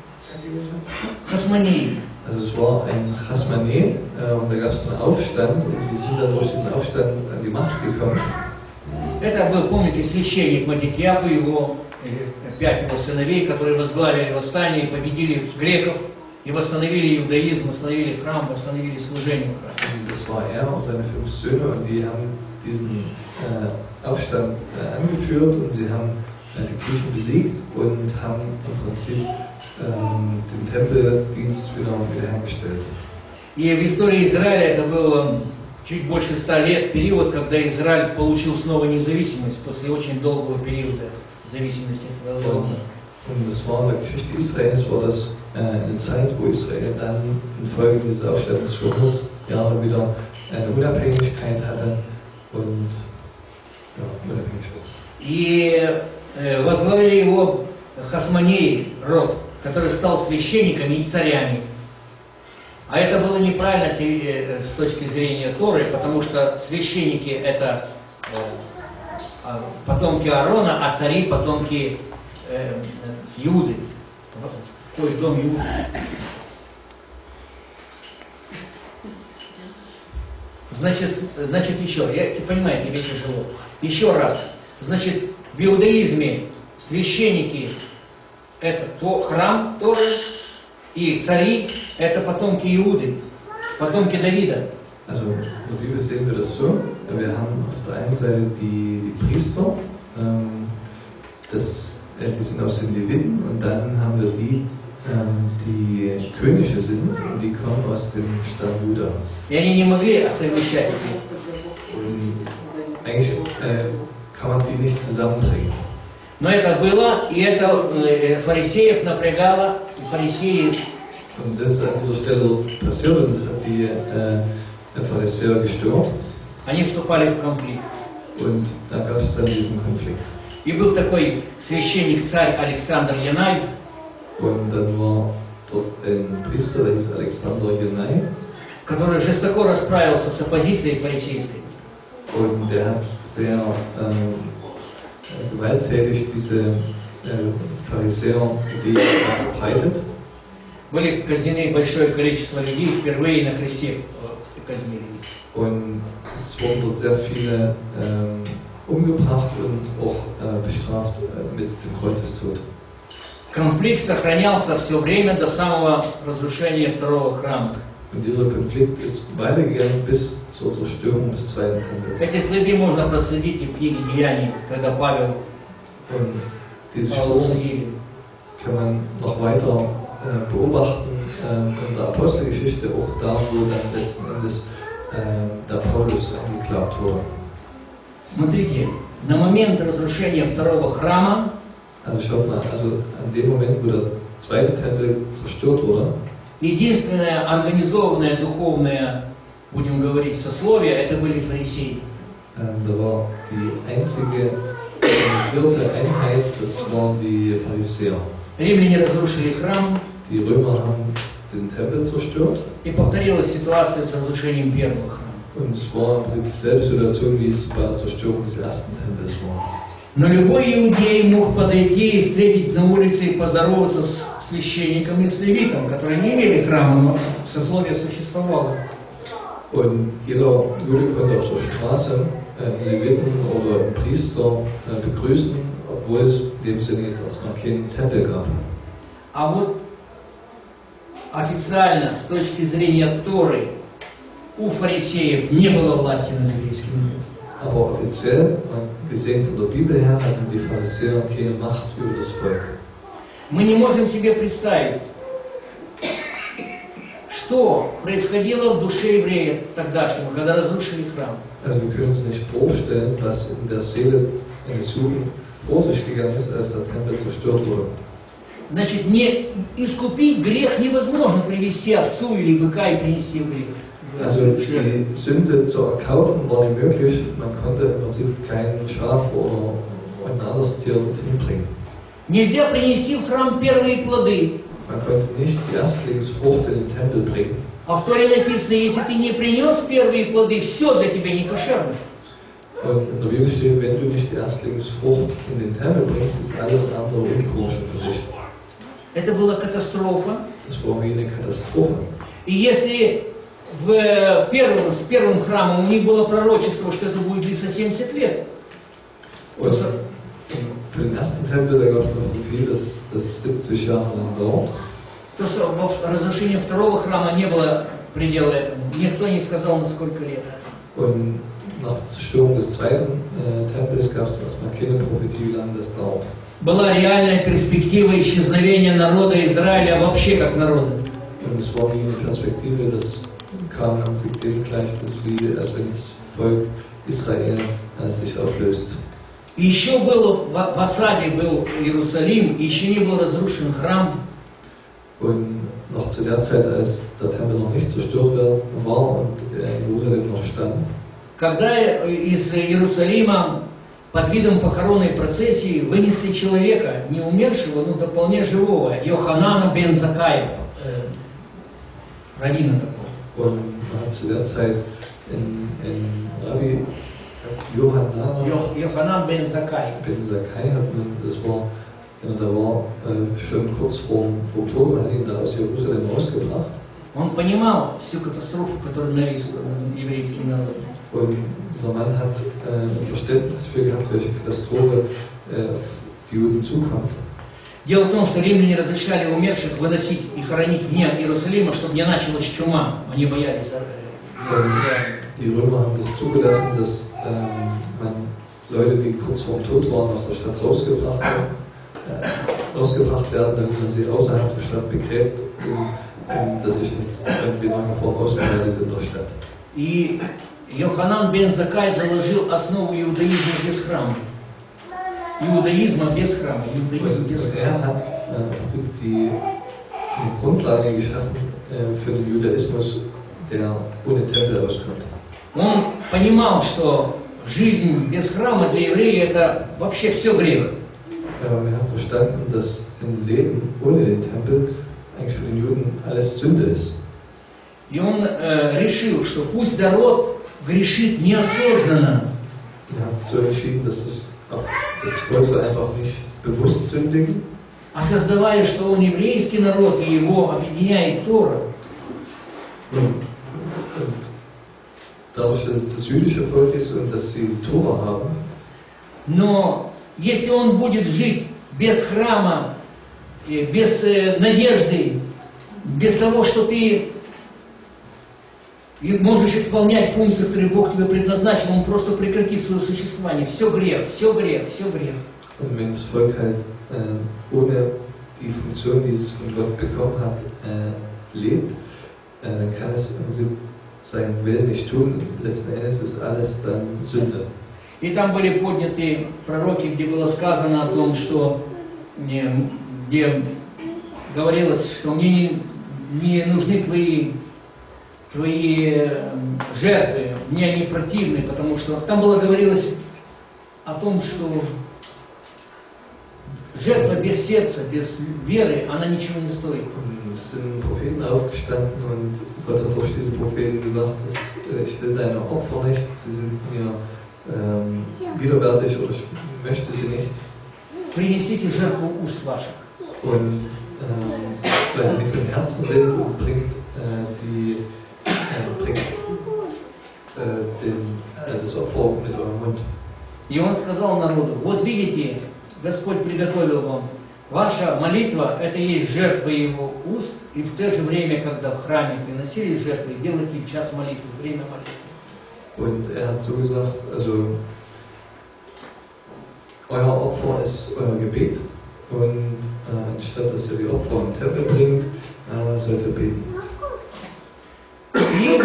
Хасмонеи. also es war ein Chasmaneh äh, und da gab es einen Aufstand und die sind dann durch diesen Aufstand an die Macht gekommen. Это был, помните, священник Матитьяху, его пять его сыновей, которые возглавили восстание, победили греков и восстановили иудаизм, восстановили храм, восстановили служение в храме. Und das war er und seine fünf Söhne und die haben diesen äh, Aufstand äh, angeführt und sie haben äh, die Griechen besiegt und haben im Prinzip ähm, den Tempeldienst wieder wiederhergestellt. И в истории Израиля это было чуть больше ста лет, период, когда Израиль получил снова независимость после очень долгого периода зависимости от Вавилона. Und das war in der Geschichte Israels, war das äh, eine Zeit, wo Israel dann infolge dieses Aufstandes für hundert Jahre wieder eine Unabhängigkeit hatte und ja, Unabhängigkeit. И э, возглавили его Хасмонеи, род, который стал священниками и царями. А это было неправильно с, э, с точки зрения Торы, потому что священники это э, а, потомки Аарона, а цари потомки э, Иуды. Какой дом Иуды? Значит, значит еще, я, понимаете, имею в виду, еще раз. Значит, в иудаизме священники это то, храм тоже, и цари это потомки Иуды, потомки Давида. Also in der Bibel sehen wir das so. Wir haben auf der einen Seite die, die Priester, ähm, das, äh, die sind aus den Leviten, und dann haben wir die, ähm, die Könige sind, und die kommen aus dem Stamm Juda. И они не могли совмещать. Und eigentlich äh, kann man die nicht zusammenbringen. Но это было, и это э, фарисеев напрягало, фарисеи. Und das ist an dieser Stelle passiert, und das hat die äh, der Pharisäer gestört. Они вступали в конфликт. Und da gab es dann diesen Konflikt. И был такой священник-царь Александр Янай. Und dann war dort ein Priester, der hieß Alexander Janai, который жестоко расправился с оппозицией фарисейской. und der hat sehr ähm, gewalttätig diese äh, Pharisäer-Idee verbreitet. Были казнены большое количество людей, впервые на кресте казнили. Und es wurden dort sehr viele ähm, umgebracht und auch äh, bestraft äh, mit dem Kreuzestod. Конфликт сохранялся все время до самого разрушения второго храма. Und dieser Konflikt ist weitergegangen bis zur Zerstörung des zweiten Tempels. Эти следы можно проследить и в книге Деяний, когда Павел Und diese Павла Spuren судили. kann man noch weiter äh, beobachten äh, in der Apostelgeschichte, auch da, wo dann letzten Endes äh, der Paulus angeklagt wurde. Смотрите, на момент разрушения второго храма Also schaut mal, also an dem Moment, wo der zweite Tempel zerstört wurde, единственное организованное духовное, будем говорить, сословие, это были фарисеи. äh, da war die einzige organisierte Einheit, das waren die Pharisäer. Римляне разрушили храм, Die Römer haben den Tempel zerstört, и повторилась ситуация с разрушением первого храма. und es war dieselbe Situation, wie es bei der Zerstörung des ersten Tempels war. Но любой иудей мог подойти и встретить на улице и поздороваться с священником и с левитом, которые не имели храма, но сословие существовало. Und jeder Jude konnte auf der Straße einen Leviten oder einen Priester äh, begrüßen, obwohl es in dem Sinne jetzt erstmal keinen Tempel gab. А вот официально, с точки зрения Торы, у фарисеев не было власти над еврейским народом. Aber offiziell, gesehen von der Bibel her, hatten die Pharisäer keine Macht über das Volk. Мы не можем себе представить, что происходило в душе еврея тогдашнего, когда разрушили храм. Also wir können uns nicht vorstellen, was in der Seele eines Juden vor sich gegangen ist, als der Tempel zerstört wurde. Значит, не искупить грех невозможно, привести овцу или быка и принести в грех. Also die Sünde zu erkaufen war nicht möglich, man konnte im Prinzip kein Schaf oder ein anderes Tier dorthin bringen. Нельзя принести в храм первые плоды. Man konnte nicht die Erstlingsfrucht in den Tempel bringen. А в Торе написано, если ты не принес первые плоды, все для тебя не кошерно. Und in der Bibel steht, wenn du nicht die Erstlingsfrucht in den Tempel bringst, ist alles andere unkoscher für dich. Это была катастрофа. Das war wie eine Katastrophe. И если в первом, с первым храмом у них было пророчество, что это будет длиться семьдесят лет. Und für den ersten Tempel, da gab es noch viel, dass das siebzig Jahre lang dauert. То, что в разрушении второго храма не было предела этому. Никто не сказал, на сколько лет. Und nach der Zerstörung des zweiten äh, Tempels gab es erstmal keine Prophetie, wie lange das dauert. Была реальная перспектива исчезновения народа Израиля вообще как народа. Und es war wie eine Perspektive, das kam im dem gleich, das wie, als wenn das Volk Israel äh, sich auflöst. И еще был, в, в осаде был Иерусалим, и еще не был разрушен храм. Und noch zu der Zeit, als der Tempel noch nicht zerstört war und äh, Jerusalem noch stand. Когда из Иерусалима под видом похоронной процессии вынесли человека, не умершего, но вполне живого, Йоханана бен Заккая, э, раввина такого. Und man hat zu der Zeit einen Rabbi Johanna Йох- Йоханан бен Закай. Ben Sakai hat man, das war, ja, der war äh, schon kurz vor dem Tod, man hat ihn da aus Jerusalem rausgebracht. Он понимал всю катастрофу, которую навис над еврейским народом. Und dieser Mann hat äh, ein Verständnis dafür gehabt, welche Katastrophe äh, auf die Juden zukommt. Дело в том, что римляне разрешали умерших выносить и хоронить вне Иерусалима, чтобы не началась чума. Они боялись э, Иерусалима. Die Römer haben das zugelassen, dass ähm, man Leute, die kurz vor dem Tod waren, aus der Stadt rausgebracht, äh, rausgebracht werden, damit man sie außerhalb der Stadt begräbt, um, um dass sich nichts irgendwie nach wie vor ausbreitet in der Stadt. И Йоханан бен Закай заложил основу иудаизма без храма. Иудаизма без храма. Иудаизм без Und er храма. hat äh, die, die Grundlage geschaffen äh, für den Judaismus, der ohne Tempel auskommt. Он понимал, что жизнь без храма для еврея это вообще все грех. Ja, er hat verstanden, dass ein Leben ohne den Tempel eigentlich für den Juden alles Sünde ist. И он э, решил, что пусть народ грешит неосознанно, Er hat so entschieden, dass das, auf, das Volk soll einfach nicht bewusst sündigen, осознавая, что он еврейский народ и его объединяет Тора. und dadurch, dass es das jüdische Volk ist und dass sie Tora haben, Но если он будет жить без храма, э, без э, надежды, без того, что ты и можешь исполнять функции, которые Бог тебе предназначил, он просто прекратит свое существование. Все грех, все грех, все грех. und wenn das Volk halt äh, ohne die Funktion, die es von Gott bekommen hat, äh, lebt, äh, dann kann es also seinen Willen nicht tun. Letzten Endes ist alles dann Sünde. И там были подняты пророки, где было сказано о том, что э, где говорилось, что мне не, не нужны твои, твои э, жертвы, мне они противны, потому что там было говорилось о том, что жертва без сердца, без веры, она ничего не стоит. Und es sind Propheten aufgestanden und Gott hat durch diese Propheten gesagt, dass, äh, ich will deine Opfer nicht, sie sind mir ähm, widerwärtig oder ich möchte sie nicht. Принесите жертву уст ваших. Und ähm, weil sie nicht von Herzen sind und bringt, äh, die, äh, bringt äh, den, äh, das Opfer mit eurem Mund. И он сказал народу: вот видите, Господь приготовил вам. Ваша молитва – это есть жертва Его уст, и в то же время, когда в храме приносили жертвы, делайте час молитвы, время молитвы. Und er hat so gesagt, also euer Opfer ist euer Gebet und äh, anstatt dass ihr die Opfer im Tempel bringt, äh, sollt ihr beten. И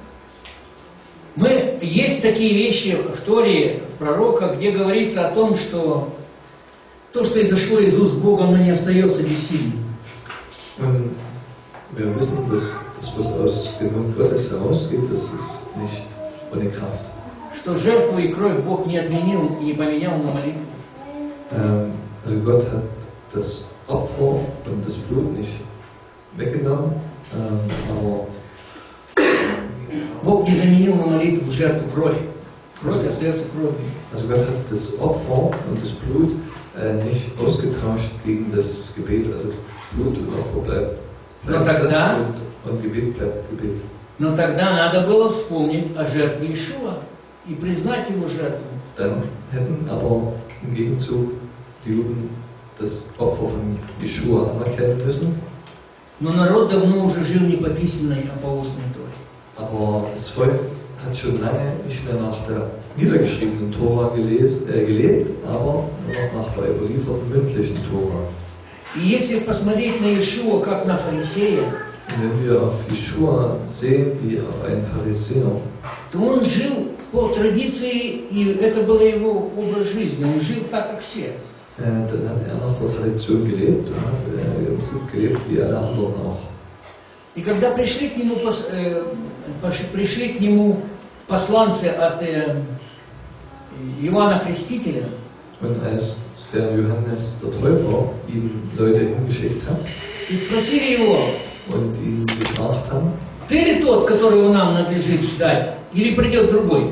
мы, есть такие вещи в Торе, в пророках, где говорится о том, что то, что изошло из уст Бога, оно не остается бессильным. Und wir wissen, dass das, was aus dem Mund Gottes herausgeht, das ist nicht ohne Kraft. Что жертву и кровь Бог не отменил и не поменял на молитву. Ähm, also Gott hat das Opfer und das Blut nicht weggenommen, ähm, aber Бог не заменил на молитву жертву кровь. Кровь остается кровью. also Gott hat das Opfer und das Blut äh, nicht ausgetauscht gegen das Gebet, also Blut und Opfer bleibt, bleibt тогда- das und, und Gebet bleibt Gebet. Но тогда надо было вспомнить о жертве Иешуа и признать его жертву. Dann hätten aber im Gegenzug die Juden das Opfer von Jeschua anerkennen müssen, Но народ давно уже жил не по письменной, а по устной Торе. aber das Volk hat schon lange nicht mehr nach der niedergeschriebenen Tora geles, äh, gelebt, aber nur noch nach der überlieferten mündlichen Tora. И если посмотреть на Иешуа как на фарисея, Und wenn wir auf Jeschua sehen wie auf einen Pharisäer, то он жил по традиции, и это был его образ жизни. Он жил так, как все. äh, dann hat er nach der Tradition gelebt und hat äh, im Prinzip gelebt wie alle anderen auch. И когда пришли к нему, пос- э, пош- пришли к нему посланцы от э, Иоанна Крестителя, Und als der Johannes der Täufer ihm Leute hingeschickt hat и спросили его: und ihn gefragt haben, ты ли тот, которого нам надлежит ждать, или придет другой?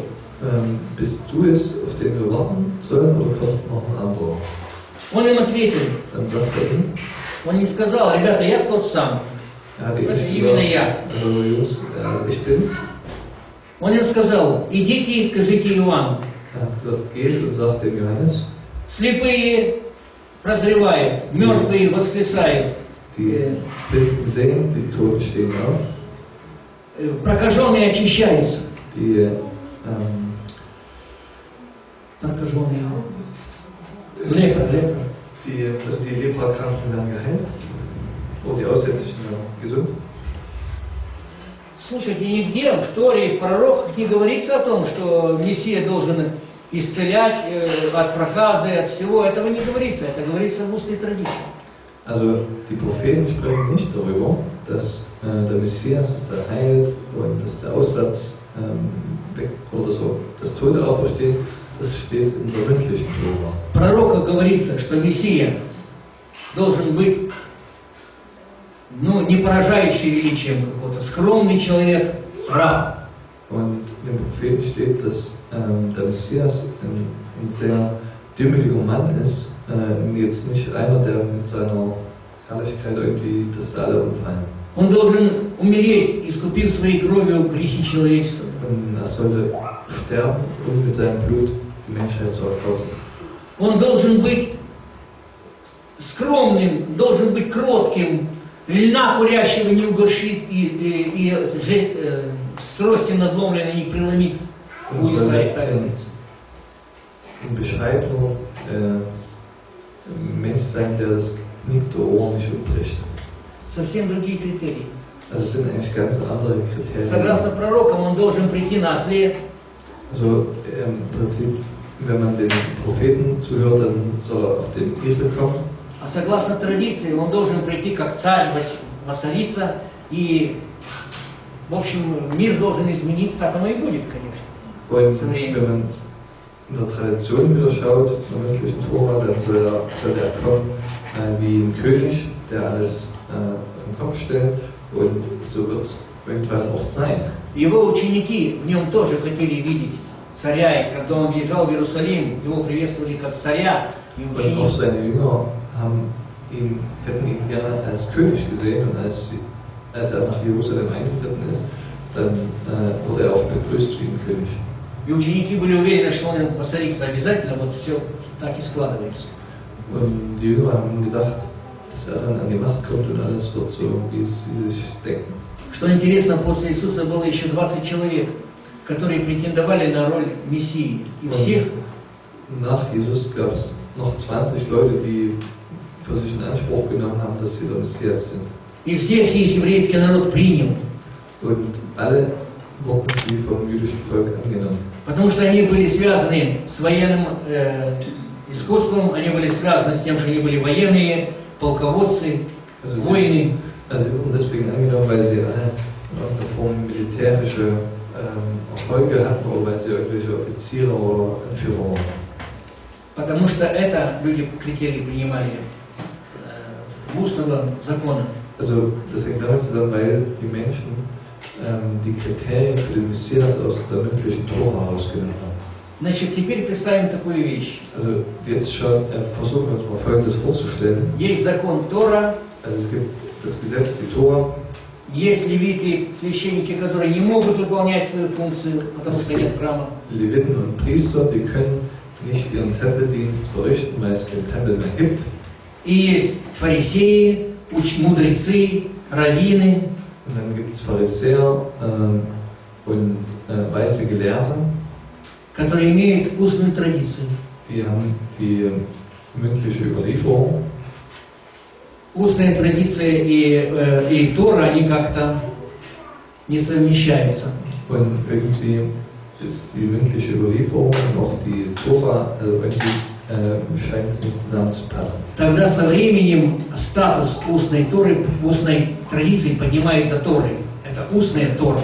ähm, bist du es, auf den wir warten sollen, oder kommt noch ein anderer? Он им ответил, Dann sagt er ihm, он не сказал, ребята, я тот сам. er hat ihm Это nicht именно gesagt, я. also Jungs, äh, ich bin's. Он им сказал, идите и скажите Иоанну, Er hat gesagt, geht und sagt dem Johannes, слепые прозревают, мертвые воскресают, die Blinden sehen, die Toten stehen auf, э, прокаженные очищаются. die, ähm, Прокаженные. Лепра, лепра. die, also die Leprakranken werden geheilt und die Aussätzigen werden gesund. Слушайте, нигде в Торе, в пророках не говорится о том, что Мессия должен исцелять э, от проказы, от всего. Этого не говорится. Это говорится в устной традиции. Also die Propheten sprechen nicht darüber, dass äh, der Messias es da heilt und dass der Aussatz ähm, weg oder so, das Tote aufersteht, das steht in der mündlichen Tora. В пророках говорится, что Мессия должен быть, ну, не поражающий величием какого-то, скромный человек, раб. Und im Propheten steht, dass ähm, der Messias ein, ein sehr demütiger Mann ist, äh, jetzt nicht einer, der mit seiner Herrlichkeit irgendwie, dass alle umfallen. Он должен умереть, искупив своей кровью грехи человечества. Und er sollte sterben und mit seinem Blut die Menschheit zu erkaufen. Он должен быть скромным, должен быть кротким, льна курящего не угошит и, и, и же, э, с трости надломленной не преломит Und уста, sollte и так ein, говорится. ein bescheidener äh, Mensch sein, der das knickte Ohr nicht umbricht. Совсем другие критерии. Also es sind eigentlich ganz andere Kriterien. Согласно пророкам, он должен прийти на осле, Also im Prinzip, wenn man den Propheten zuhört, dann soll er auf den Esel kommen. а согласно традиции, он должен прийти как царь, вос- воцариться, и, в общем, мир должен измениться, так оно и будет, конечно. Und Zum Leben. wenn man in der Tradition wieder schaut, in der mündlichen Tora, dann soll er, soll er kommen äh, wie ein König, der alles äh, auf den Kopf stellt. Und so wird es irgendwann auch sein. Его ученики в нем тоже хотели видеть царя, и когда он въезжал в Иерусалим, его приветствовали как царя, и Und auch ученики. seine Jünger haben ihn, hätten ihn gerne als König gesehen. Und als, sie- als er nach Jerusalem eingetreten ist, dann äh, wurde er auch begrüßt wie ein König. И ученики были уверены, что он им воцарится обязательно, вот все так и складывается. Und die Jünger haben gedacht, dass er dann an die Macht kommt und alles wird so, wie sie sich es denken. Что интересно, после Иисуса было еще двадцать человек, которые претендовали на роль Мессии. И всех, Nach Jesus gab es noch zwanzig Leute, die für sich in Anspruch genommen haben, dass sie der Messias sind. и всех весь еврейский народ принял, Und alle wurden sie vom jüdischen Volk angenommen. потому что они были связаны с военным э, искусством, они были связаны с тем, что они были военные, полководцы, Also sie, воины. also sie wurden deswegen angenommen, weil sie alle in irgendeiner Form militärische ähm, Erfolge hatten oder weil sie irgendwelche Offiziere oder Anführer waren. Потому что это люди критерии принимали э, устного закона. Also das hängt damit zusammen, weil die Menschen ähm, die Kriterien für den Messias aus der mündlichen Tora herausgenommen haben. Значит, теперь представим такую вещь. Also jetzt schon äh, versuchen wir uns mal Folgendes vorzustellen. Есть закон Тора, Also es gibt das Gesetz, die Tora, есть левиты, священники, которые не могут выполнять свою функцию, потому что нет храма. Leviten und Priester, die können nicht ihren Tempeldienst verrichten, weil es keinen Tempel mehr gibt. И есть фарисеи, уч- мудрецы, раввины, Und dann gibt es Pharisäer ähm, und äh, weise Gelehrte, которые имеют устную традицию. die haben die ähm, mündliche Überlieferung. Устная традиция и, э, и Тора, они как-то не совмещаются. Und irgendwie ist die mündliche Überlieferung und auch die Tora, also irgendwie äh, scheint es nicht zusammenzupassen. Тогда со временем статус устной Торы, устной традиции поднимает до Торы. Это устная Тора.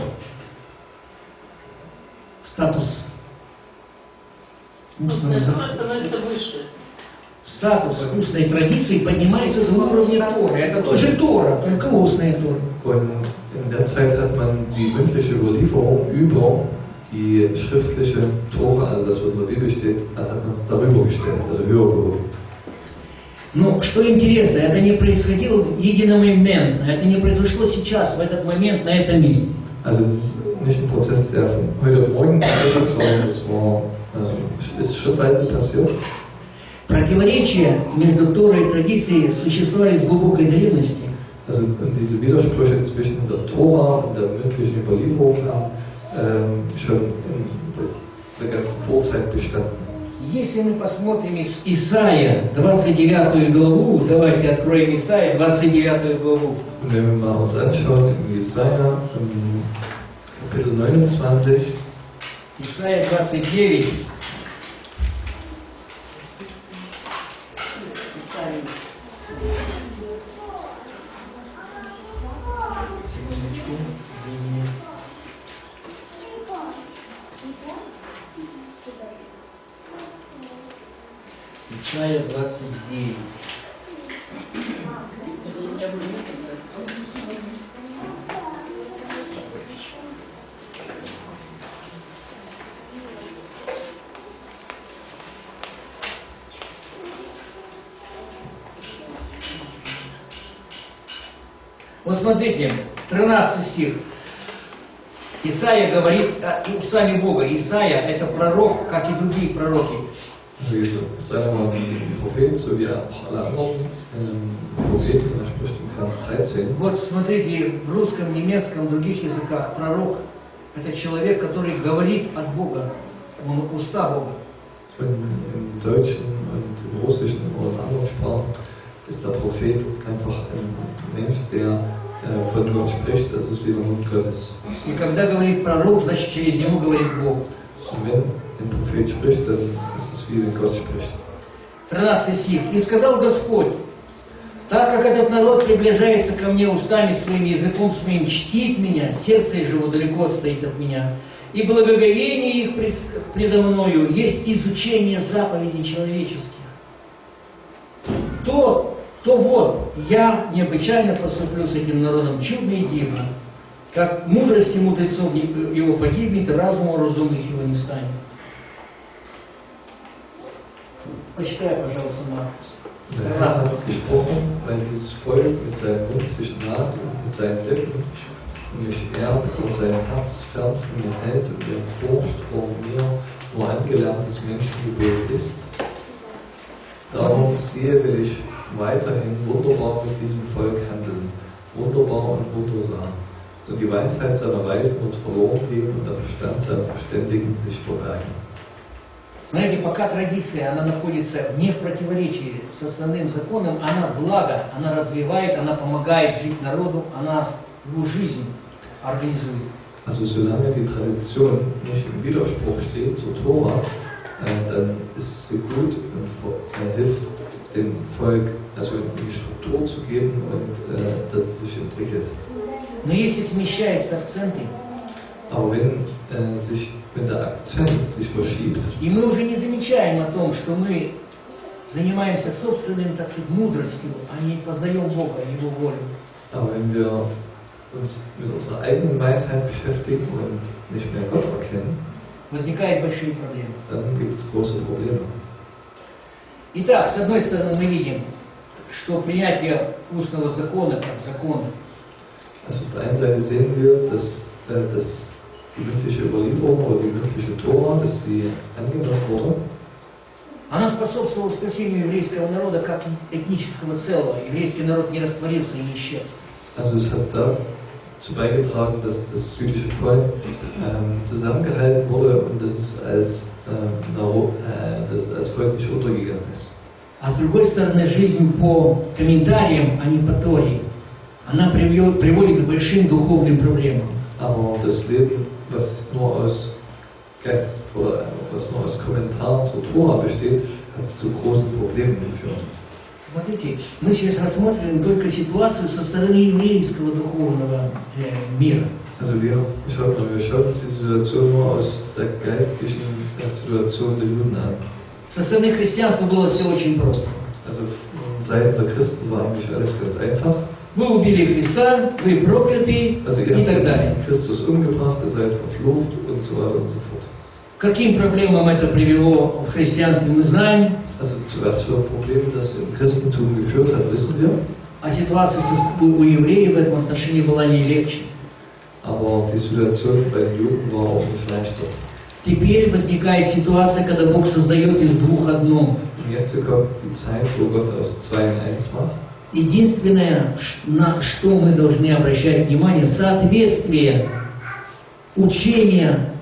Статус устного Устная закона. Тора становится выше. Статус устной традиции поднимается до уровня Торы. Это тоже Тора, только устная Тора. Und in der Zeit hat man die mündliche Überlieferung über die schriftliche Tora, also das, was in der Bibel steht, hat man es darüber gestellt, also höher gehoben. Но что интересно, это не происходило единомоментно, это не произошло сейчас, в этот момент, на этом месте. Also es ist nicht ein Prozess, der von heute auf morgen passiert ist, sondern es war, äh, ist schrittweise passiert. Противоречия между Торой и традицией существовали с глубокой древности. Also diese Widersprüche zwischen der Tora und der mündlichen Überlieferung haben ähm, schon in der, der ganzen Vorzeit bestanden. Если мы посмотрим из Исаия двадцать девятую главу, давайте откроем Исаия двадцать девятую главу. Und wenn wir mal uns anschauen, in Jesaja, im Kapitel neunundzwanzig, Исаия двадцать девять. Исаия двадцать девять. Вот смотрите, тринадцатый стих. Исаия говорит а, и устами Бога. Исаия это пророк, как и другие пророки. Jesaja war ein Prophet, so wie auch alle anderen Propheten, er spricht im Vers dreizehn. Вот смотрите, в русском, немецком, других языках пророк это человек, который говорит от Бога, он уста Бога. Im Deutschen und im Russischen oder in anderen Sprachen ist der Prophet einfach ein Mensch, der von Gott spricht, das ist wie der Mund Gottes. И когда говорит пророк, значит через него говорит Бог. Und wenn ein Prophet spricht, dann ist es wie wenn Gott spricht. тринадцатый стих. «И сказал Господь, так как этот народ приближается ко мне устами своим, языком своим, чтит меня, сердце его далеко отстоит от меня, и благоговение их пред, предо мною есть изучение заповедей человеческих, то, то вот, я необычайно поступлю с этим народом чудно и дивно, как мудрости мудрецов его погибнет, и разуму разумных его не станет». Почитай, пожалуйста, Маркус. Der Herr hat gesprochen, weil dieses Volk mit seinem Mund sich naht und mit seinen Lippen und mich ehrt, dass er sein Herz fern von mir hält und ihre Furcht vor mir nur angelerntes Menschengebet ist. Darum, siehe, will ich weiterhin wunderbar mit diesem Volk handeln, wunderbar und wundersam. Und die Weisheit seiner Weisen wird verloren gehen und der Verstand seiner Verständigen sich verbergen. Смотрите, пока традиция, она находится не в противоречии с основным законом, она благо, она развивает, она помогает жить народу, она его жизнь организует. Also solange die Tradition nicht im Widerspruch steht zur Tora, äh, dann ist sie gut und äh, hilft dem Volk, also eine Struktur zu geben und äh, dass es sich entwickelt. Но если смещаются акценты, Aber wenn äh, sich wenn der Akzent sich verschiebt, и мы уже не замечаем о том, что мы занимаемся собственным, так сказать, мудростью, а не познаем Бога, Его волю. aber wenn wir uns mit unserer eigenen Weisheit beschäftigen und nicht mehr Gott erkennen, Возникают большие проблемы. dann gibt es große Probleme. Итак, с одной стороны мы видим, что принятие устного закона как закон, Also auf der einen Seite sehen wir, dass, äh, dass die mündliche Überlieferung oder die mündliche Tora, dass sie angenommen wurde. она способствовала спасению еврейского народа как этнического целого. Еврейский народ не растворился и не исчез. Also es hat dazu beigetragen, dass das jüdische Volk ähm, zusammengehalten wurde und dass es als, ähm, äh, dass es als Volk nicht untergegangen ist. А с другой стороны, жизнь по комментариям, а не по Торе, она приведет, приводит к большим духовным проблемам. Aber das Leben, was nur aus Geist oder was nur aus Kommentaren zur Tora besteht, hat zu großen Problemen geführt. Смотрите, мы сейчас рассмотрим только ситуацию со стороны еврейского духовного э, мира. Also wir schauen, wir schauen uns die Situation nur aus der geistlichen Situation der Juden an. Со стороны христианства было все очень просто. Also von Seiten der Christen war eigentlich alles ganz einfach. Вы убили Христа, вы прокляты Also ihr и так далее. habt Christus umgebracht, ihr seid verflucht und und so weiter und so fort. К каким проблемам это привело в христианстве, мы знаем. Also zuerst für Probleme, das im Christentum geführt hat, wissen wir. А ситуация со- у евреев в этом отношении была не легче. Aber die Situation bei den Juden war auch nicht leichter. Теперь возникает ситуация, когда Бог создает из двух одно. Und jetzt kommt die Zeit, wo Gott aus zwei in eins macht. Единственное, ш- на что мы должны обращать внимание, соответствие учения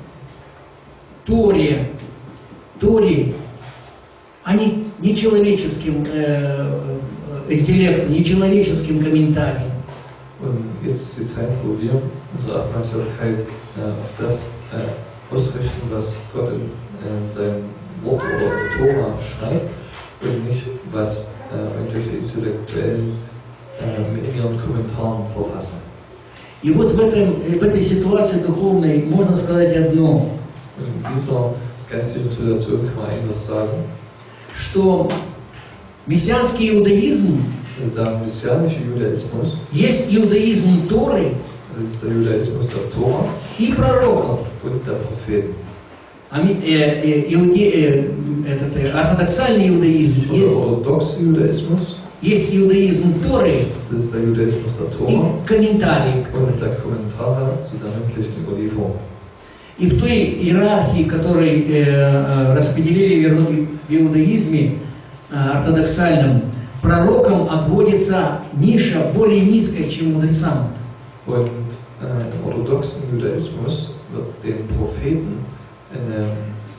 Торе, Торе, а не, не человеческим э, э, интеллекту, не человеческим комментариям. Und jetzt ist die Zeit, wo wir unsere Aufmerksamkeit äh, auf das äh, ausrichten, was Gott in, in seinem Wort oder Tora schreibt und nicht, was äh, irgendwelche Intellektuellen äh, mit ihren Kommentaren verfassen. И вот в, этом, в этой ситуации духовной можно сказать одно, Und in dieser geistigen Situation kann man etwas sagen, что мессианский иудаизм also der messianische Judaismus, есть иудаизм Торы das ist der Judaismus der Tora и пророков. und der Propheten. А ми- э, э, иуде- э, этот, э, ортодоксальный иудаизм Und der есть, orthodoxe Judaismus, есть иудаизм Торы das ist der Judaismus der и Tora комментарии к Торе. und der Kommentare zu der mündlichen Überlieferung. И в той иерархии, которой э, э, распределили в иу- в иудаизме э, ортодоксальном, пророкам отводится ниша более низкая, чем мудрецам. Und äh, im orthodoxen Judaismus wird den Propheten eine,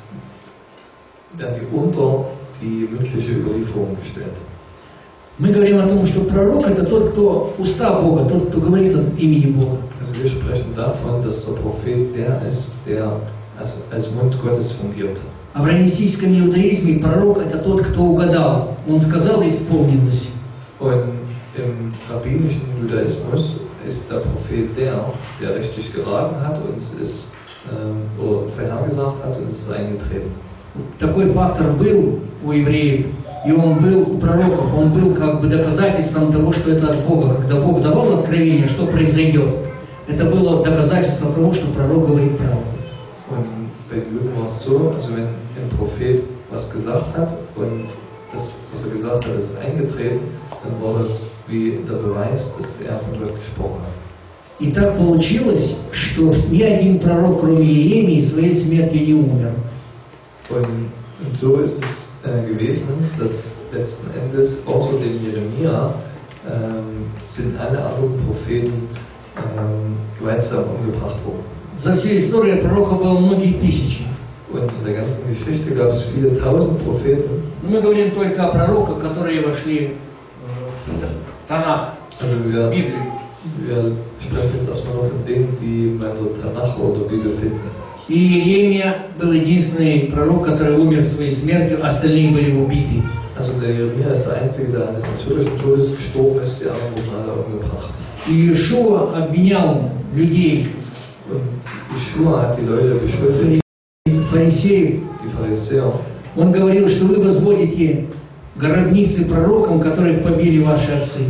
werden die unter die mündliche Überlieferung gestellt. Мы говорим о том, что пророк это тот, кто уста Бога, тот, кто говорит от имени Бога. Also wir sprechen davon, dass der Prophet der ist, der als, als Mund Gottes fungiert. А в раннесийском иудаизме пророк это тот, кто угадал. Он сказал и исполнилось. Und im rabbinischen Judaismus ist der Prophet der, der richtig geraten hat und es ist ähm, oder vorhergesagt hat und es ist eingetreten. Такой фактор был у евреев, и он был у пророков, он был как бы доказательством того, что это от Бога. Когда Бог давал откровение, что произойдет, это было доказательство того, что пророк говорит правду. Und bei den Juden war es so, also wenn ein Prophet was gesagt hat und das, was er gesagt hat, ist eingetreten, dann war das wie der Beweis, dass er von Gott gesprochen hat. И так получилось, что ни один пророк, кроме Иеремии, своей смертью не умер. Und, und so ist es äh, gewesen, dass letzten Endes außer dem Jeremia ähm, sind alle anderen Propheten ähm, gewaltsam umgebracht worden. За всю историю пророков было многие тысячи. Und in der ganzen Geschichte gab es viele tausend Propheten. Но мы говорим только о пророках, которые вошли э, в Танах, Also в wir, Библию. wir sprechen jetzt erstmal nur von denen, die man in der Tanach oder Bibel finden. И Иеремия был единственный пророк, который умер своей смертью, остальные были убиты. Also der Jeremia ist der Einzige, der eines natürlichen Todes gestorben ist, die anderen wurden alle umgebracht. И Иешуа обвинял людей, Und Jeschua hat die Leute beschuldigt, фарисеев. die Pharisäer. Он говорил, что вы возводите гробницы пророкам, которых побили ваши отцы.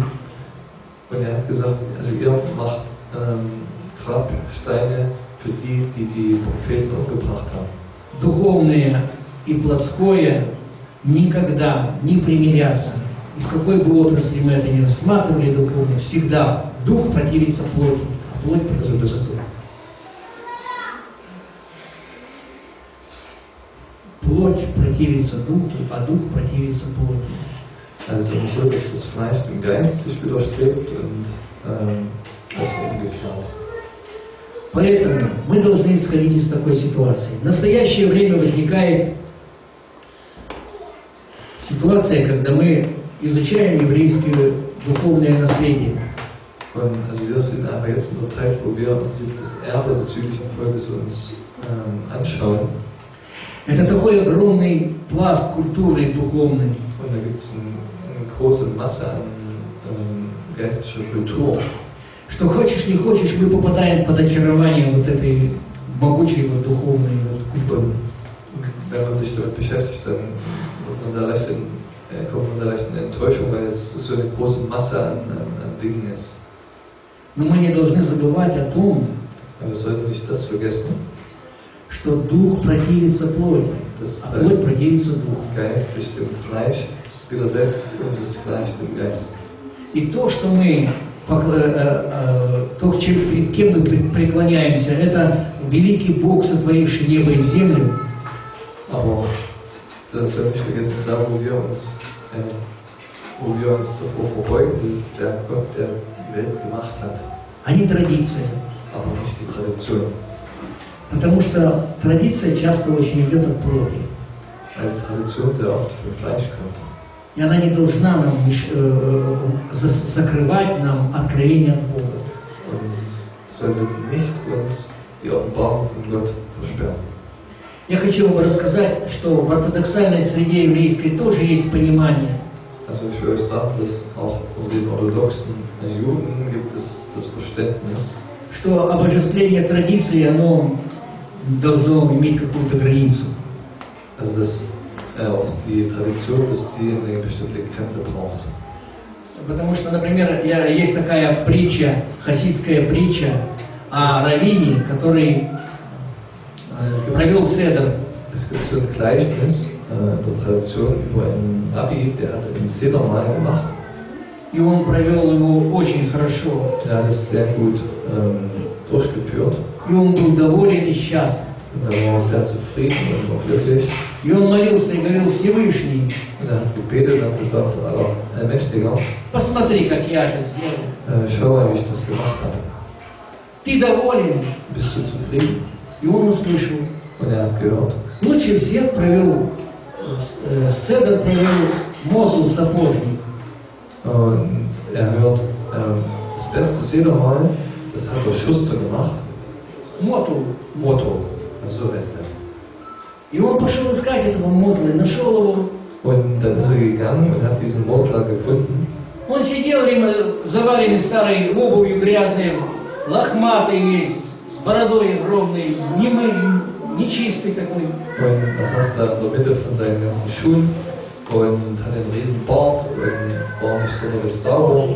Und er hat gesagt, also ihr macht ähm, Grabsteine für die, die die Propheten umgebracht haben. Духовное и плотское никогда не примирятся. И в какой бы отрасли мы это ни рассматривали духовно, всегда дух противится плоти, а плоть Also противится das, духу. Плоть противится духу, а дух противится плоти. also so, dass das Fleisch dem Geist sich widerstrebt und ähm, auch umgekehrt. Поэтому мы должны исходить из такой ситуации. В настоящее время возникает ситуация, когда мы изучаем еврейское духовное наследие. Und also wir sind aber jetzt in der Zeit, wo wir das Erbe des jüdischen Volkes uns ähm, anschauen. Это такой огромный пласт культуры духовной. Und da gibt es ein, eine große Masse an ähm, geistlicher Kultur. Что хочешь, не хочешь, мы попадаем под очарование вот этой могучей вот духовной вот культуры. Und wenn man sich damit beschäftigt, dann wird man sehr leicht in, äh, kommt man sehr leicht in Enttäuschung, weil es so eine große Masse an, an, an Dingen ist. Но мы не должны забывать о том, Aber wir sollten nicht das vergessen, что дух противится плоти, dass а плоть der противится духу. Geist sich dem Fleisch widersetzt und das Fleisch dem Geist. И то, что мы, покла- э, э, то, к чем- перед кем мы пред- преклоняемся, это великий Бог, сотворивший небо и землю. Aber das soll nicht vergessen, da wo wir uns, äh, wo wir uns davor verbeugen, das ist der Gott, der die Welt gemacht hat, А не традиция. aber nicht die Tradition. Потому что традиция часто очень идет от плоти. Weil die Tradition sehr oft vom Fleisch kommt. И она не должна нам меш- э, за- закрывать нам откровение от Бога. Und es sollte nicht uns die Offenbarung von Gott versperren. Я хочу вам рассказать, что в ортодоксальной среде еврейской тоже есть понимание, Also ich will euch sagen, dass auch unter den orthodoxen äh, Juden gibt es das Verständnis, что обожествление традиции, оно должно иметь какую-то границу. also dass äh, auch die Tradition, dass die eine bestimmte Grenze braucht. Потому что, например, я, есть такая притча, хасидская притча о раввине, который э, провел седр. Es gibt so ein Gleichnis äh, der Tradition über einen Rabbi, der hat einen Sedermahl gemacht. И он провел его очень хорошо. Der hat es sehr gut ähm, durchgeführt. И он был доволен и счастлив. Und er war sehr zufrieden und auch glücklich. И он молился и говорил: Всевышний, Und er hat gebetet und gesagt, Allah, Allmächtiger, посмотри, как я это сделал. äh, schau mal, wie ich das gemacht habe. Ты доволен? Bist du zufrieden? И он услышал. Und er hat gehört. Лучше всех провел, э, седр провел Мозул сапожник. Und er hört, ähm, das beste Sedermahl, das hat der Schuster gemacht. Мотул. Motto, so heißt er. И он пошел искать этого Мотла и нашел его. Und dann ist er gegangen und hat diesen Motler gefunden. Он сидел рядом, заваренный старой обувью грязной, лохматый весь, с бородой огромной, немый, нечистый такой. Und das saß da in der Mitte von seinen ganzen Schuhen und hat einen riesen Bart und war nicht sonderlich sauber.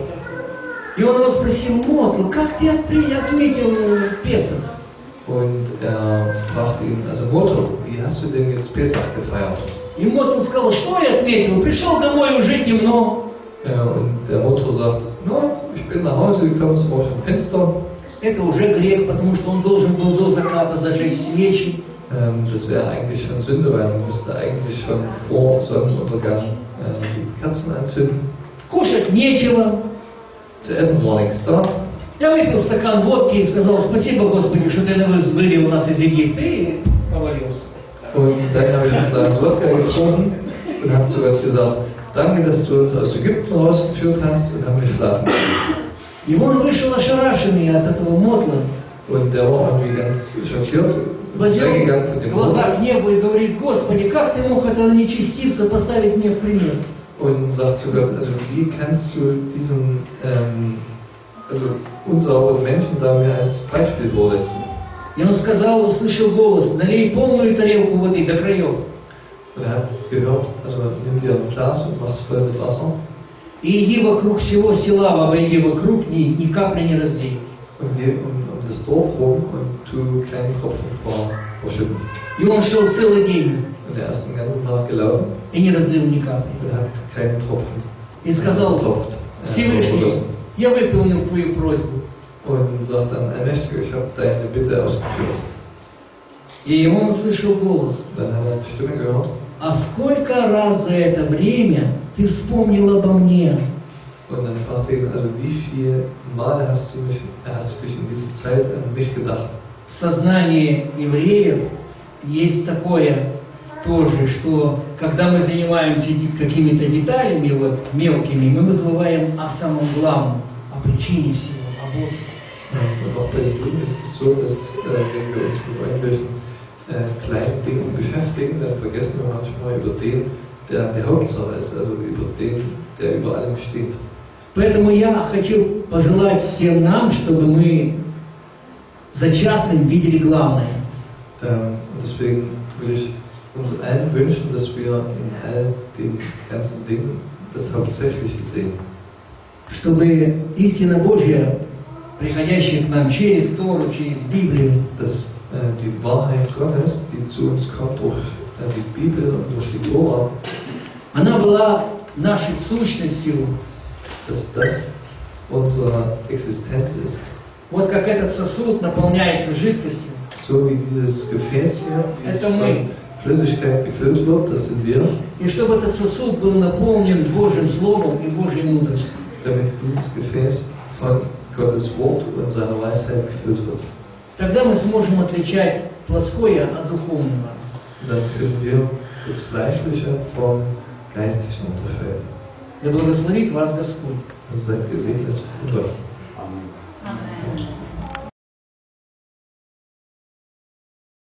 И он его спросил: Мотл, как ты отпри- отметил э, Песах? Und er fragte ihn, also Motto, wie hast du denn jetzt Pesach gefeiert? И Мотл сказал: что я отметил? Пришел домой, уже темно. Ja, und der Motto sagt, no, ich bin nach Hause gekommen, es war schon finster. Это уже грех, потому что он должен был до заката зажечь свечи. Ähm, das wäre eigentlich schon Sünde, weil man müsste eigentlich schon vor Sonnenuntergang äh, die Kerzen anzünden. Кушать нечего. Zu essen war nichts da. Я выпил стакан водки и сказал: спасибо, Господи, что ты нас вывел нас из Египта. И повалился. Und dann habe ich ein Glas Wodka getrunken und habe zu Gott gesagt, danke, dass du uns aus Ägypten rausgeführt hast, und haben geschlafen. И он вышел ошарашенный от этого Мотла, Und der war irgendwie ganz schockiert, возвел weggegangen von dem глаза Motto к небу и говорит: Господи, как ты мог этого нечестивца поставить мне в пример? und sagt zu Gott, also wie kannst du diesen ähm, also unsauberen Menschen da mir als Beispiel vorsetzen? И он сказал, услышал голос: налей полную тарелку воды до краев. Und er hat gehört, also nimm dir ein Glas und mach's voll mit Wasser И иди вокруг всего села, обойди вокруг, ни, ни капли не разлей. und geh um, um das Dorf rum und tu kleinen Tropfen vor, verschütten. И он шел целый день Und er ist den ganzen Tag gelaufen и не разлил ни капли. und hat keinen Tropfen И сказал: getropft. Er hat Всевышний, vergossen. я выполнил твою просьбу. Und sagt dann, Allmächtiger, ich habe deine Bitte ausgeführt. И он услышал голос: Dann hat er eine Stimme gehört. а сколько раз за это время ты вспомнил обо мне? Und dann fragte ihn, also wie viel Mal hast du, mich, hast du dich in dieser Zeit an mich gedacht? В сознании евреев есть такое тоже, что когда мы занимаемся какими-то деталями, вот, мелкими, мы забываем о самом главном, о причине всего, о Боге. Und auch bei den Juden ist es so, dass äh, wenn wir uns mit irgendwelchen äh, kleinen Dingen beschäftigen, dann vergessen wir manchmal über den, der die Hauptsache ist, also über den, der über allem steht. Поэтому я хочу пожелать всем нам, чтобы мы за частным видели главное. Ähm, und deswegen will ich uns allen wünschen, dass wir in all den ganzen Dingen das Hauptsächliche sehen. Чтобы истина Божья приходящие к нам через Тору, через Библию. dass äh, die Wahrheit Gottes, die zu uns kommt durch äh, die Bibel und durch die Tora, Она была нашей сущностью. dass das unsere Existenz ist. Вот как этот сосуд наполняется жидкостью. So wie dieses Gefäß hier, wie es Это von мы. Flüssigkeit gefüllt wird, das sind wir, И чтобы этот сосуд был наполнен Божьим Словом и Божьей мудростью. damit dieses Gefäß von Gottes Wort und seiner Weisheit gefüllt wird. Тогда мы сможем отличать плоское от духовного. Dann können wir das Fleischliche vom Geistlichen unterscheiden. Да благословит вас Господь. Also seid gesegnet von Gott. Amen.